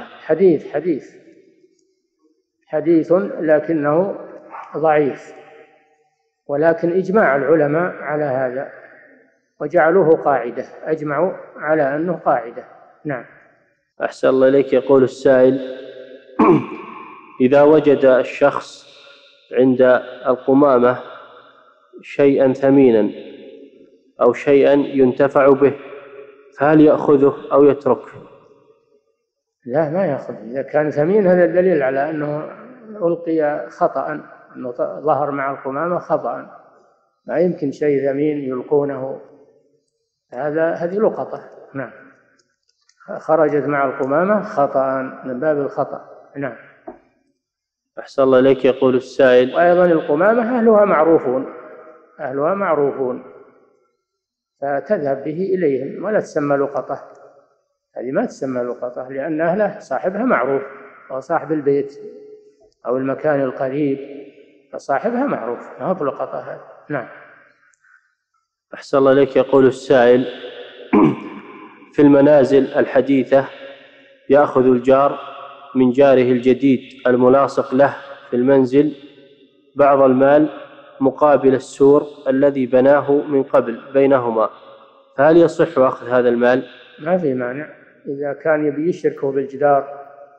حديث لكنه ضعيف، ولكن إجماع العلماء على هذا وجعلوه قاعدة، أجمعوا على أنه قاعدة. نعم. أحسن الله إليك. يقول السائل: إذا وجد الشخص عند القمامة شيئا ثمينا أو شيئا ينتفع به، فهل يأخذه أو يتركه؟ لا، ما يأخذ. إذا كان ثمين هذا دليل على أنه ألقي خطأ، أنه ظهر مع القمامة خطأ، ما يمكن شيء ثمين يلقونه، هذه لقطة. نعم، خرجت مع القمامة خطأ من باب الخطأ. نعم. أحسن الله إليك. يقول السائل: وأيضا القمامة أهلها معروفون فتذهب به إليهم ولا تسمى لقطة، هذه ما تسمى لقطة، لأن أهله صاحبها معروف، أو صاحب البيت أو المكان القريب، فصاحبها معروف، ما هو لقطة هذا. نعم. أحسن الله إليك. يقول السائل: في المنازل الحديثة يأخذ الجار من جاره الجديد الملاصق له في المنزل بعض المال مقابل السور الذي بناه من قبل بينهما، فهل يصح أخذ هذا المال؟ ما في مانع، إذا كان يبي يشركه بالجدار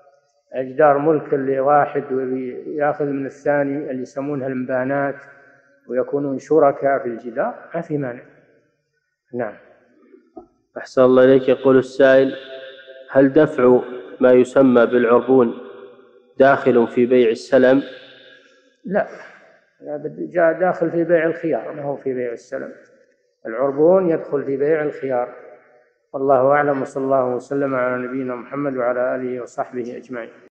أجدار ملك لواحد ويأخذ من الثاني اللي يسمونها المبانات ويكونون شركاء في الجدار، ما في مانع. نعم. أحسن الله إليك. يقول السائل: هل دفع ما يسمى بالعربون داخل في بيع السلم؟ لا، جاء داخل في بيع الخيار، ما هو في بيع السلم. العربون يدخل في بيع الخيار. والله أعلم، وصلى الله وسلم على نبينا محمد وعلى آله وصحبه أجمعين.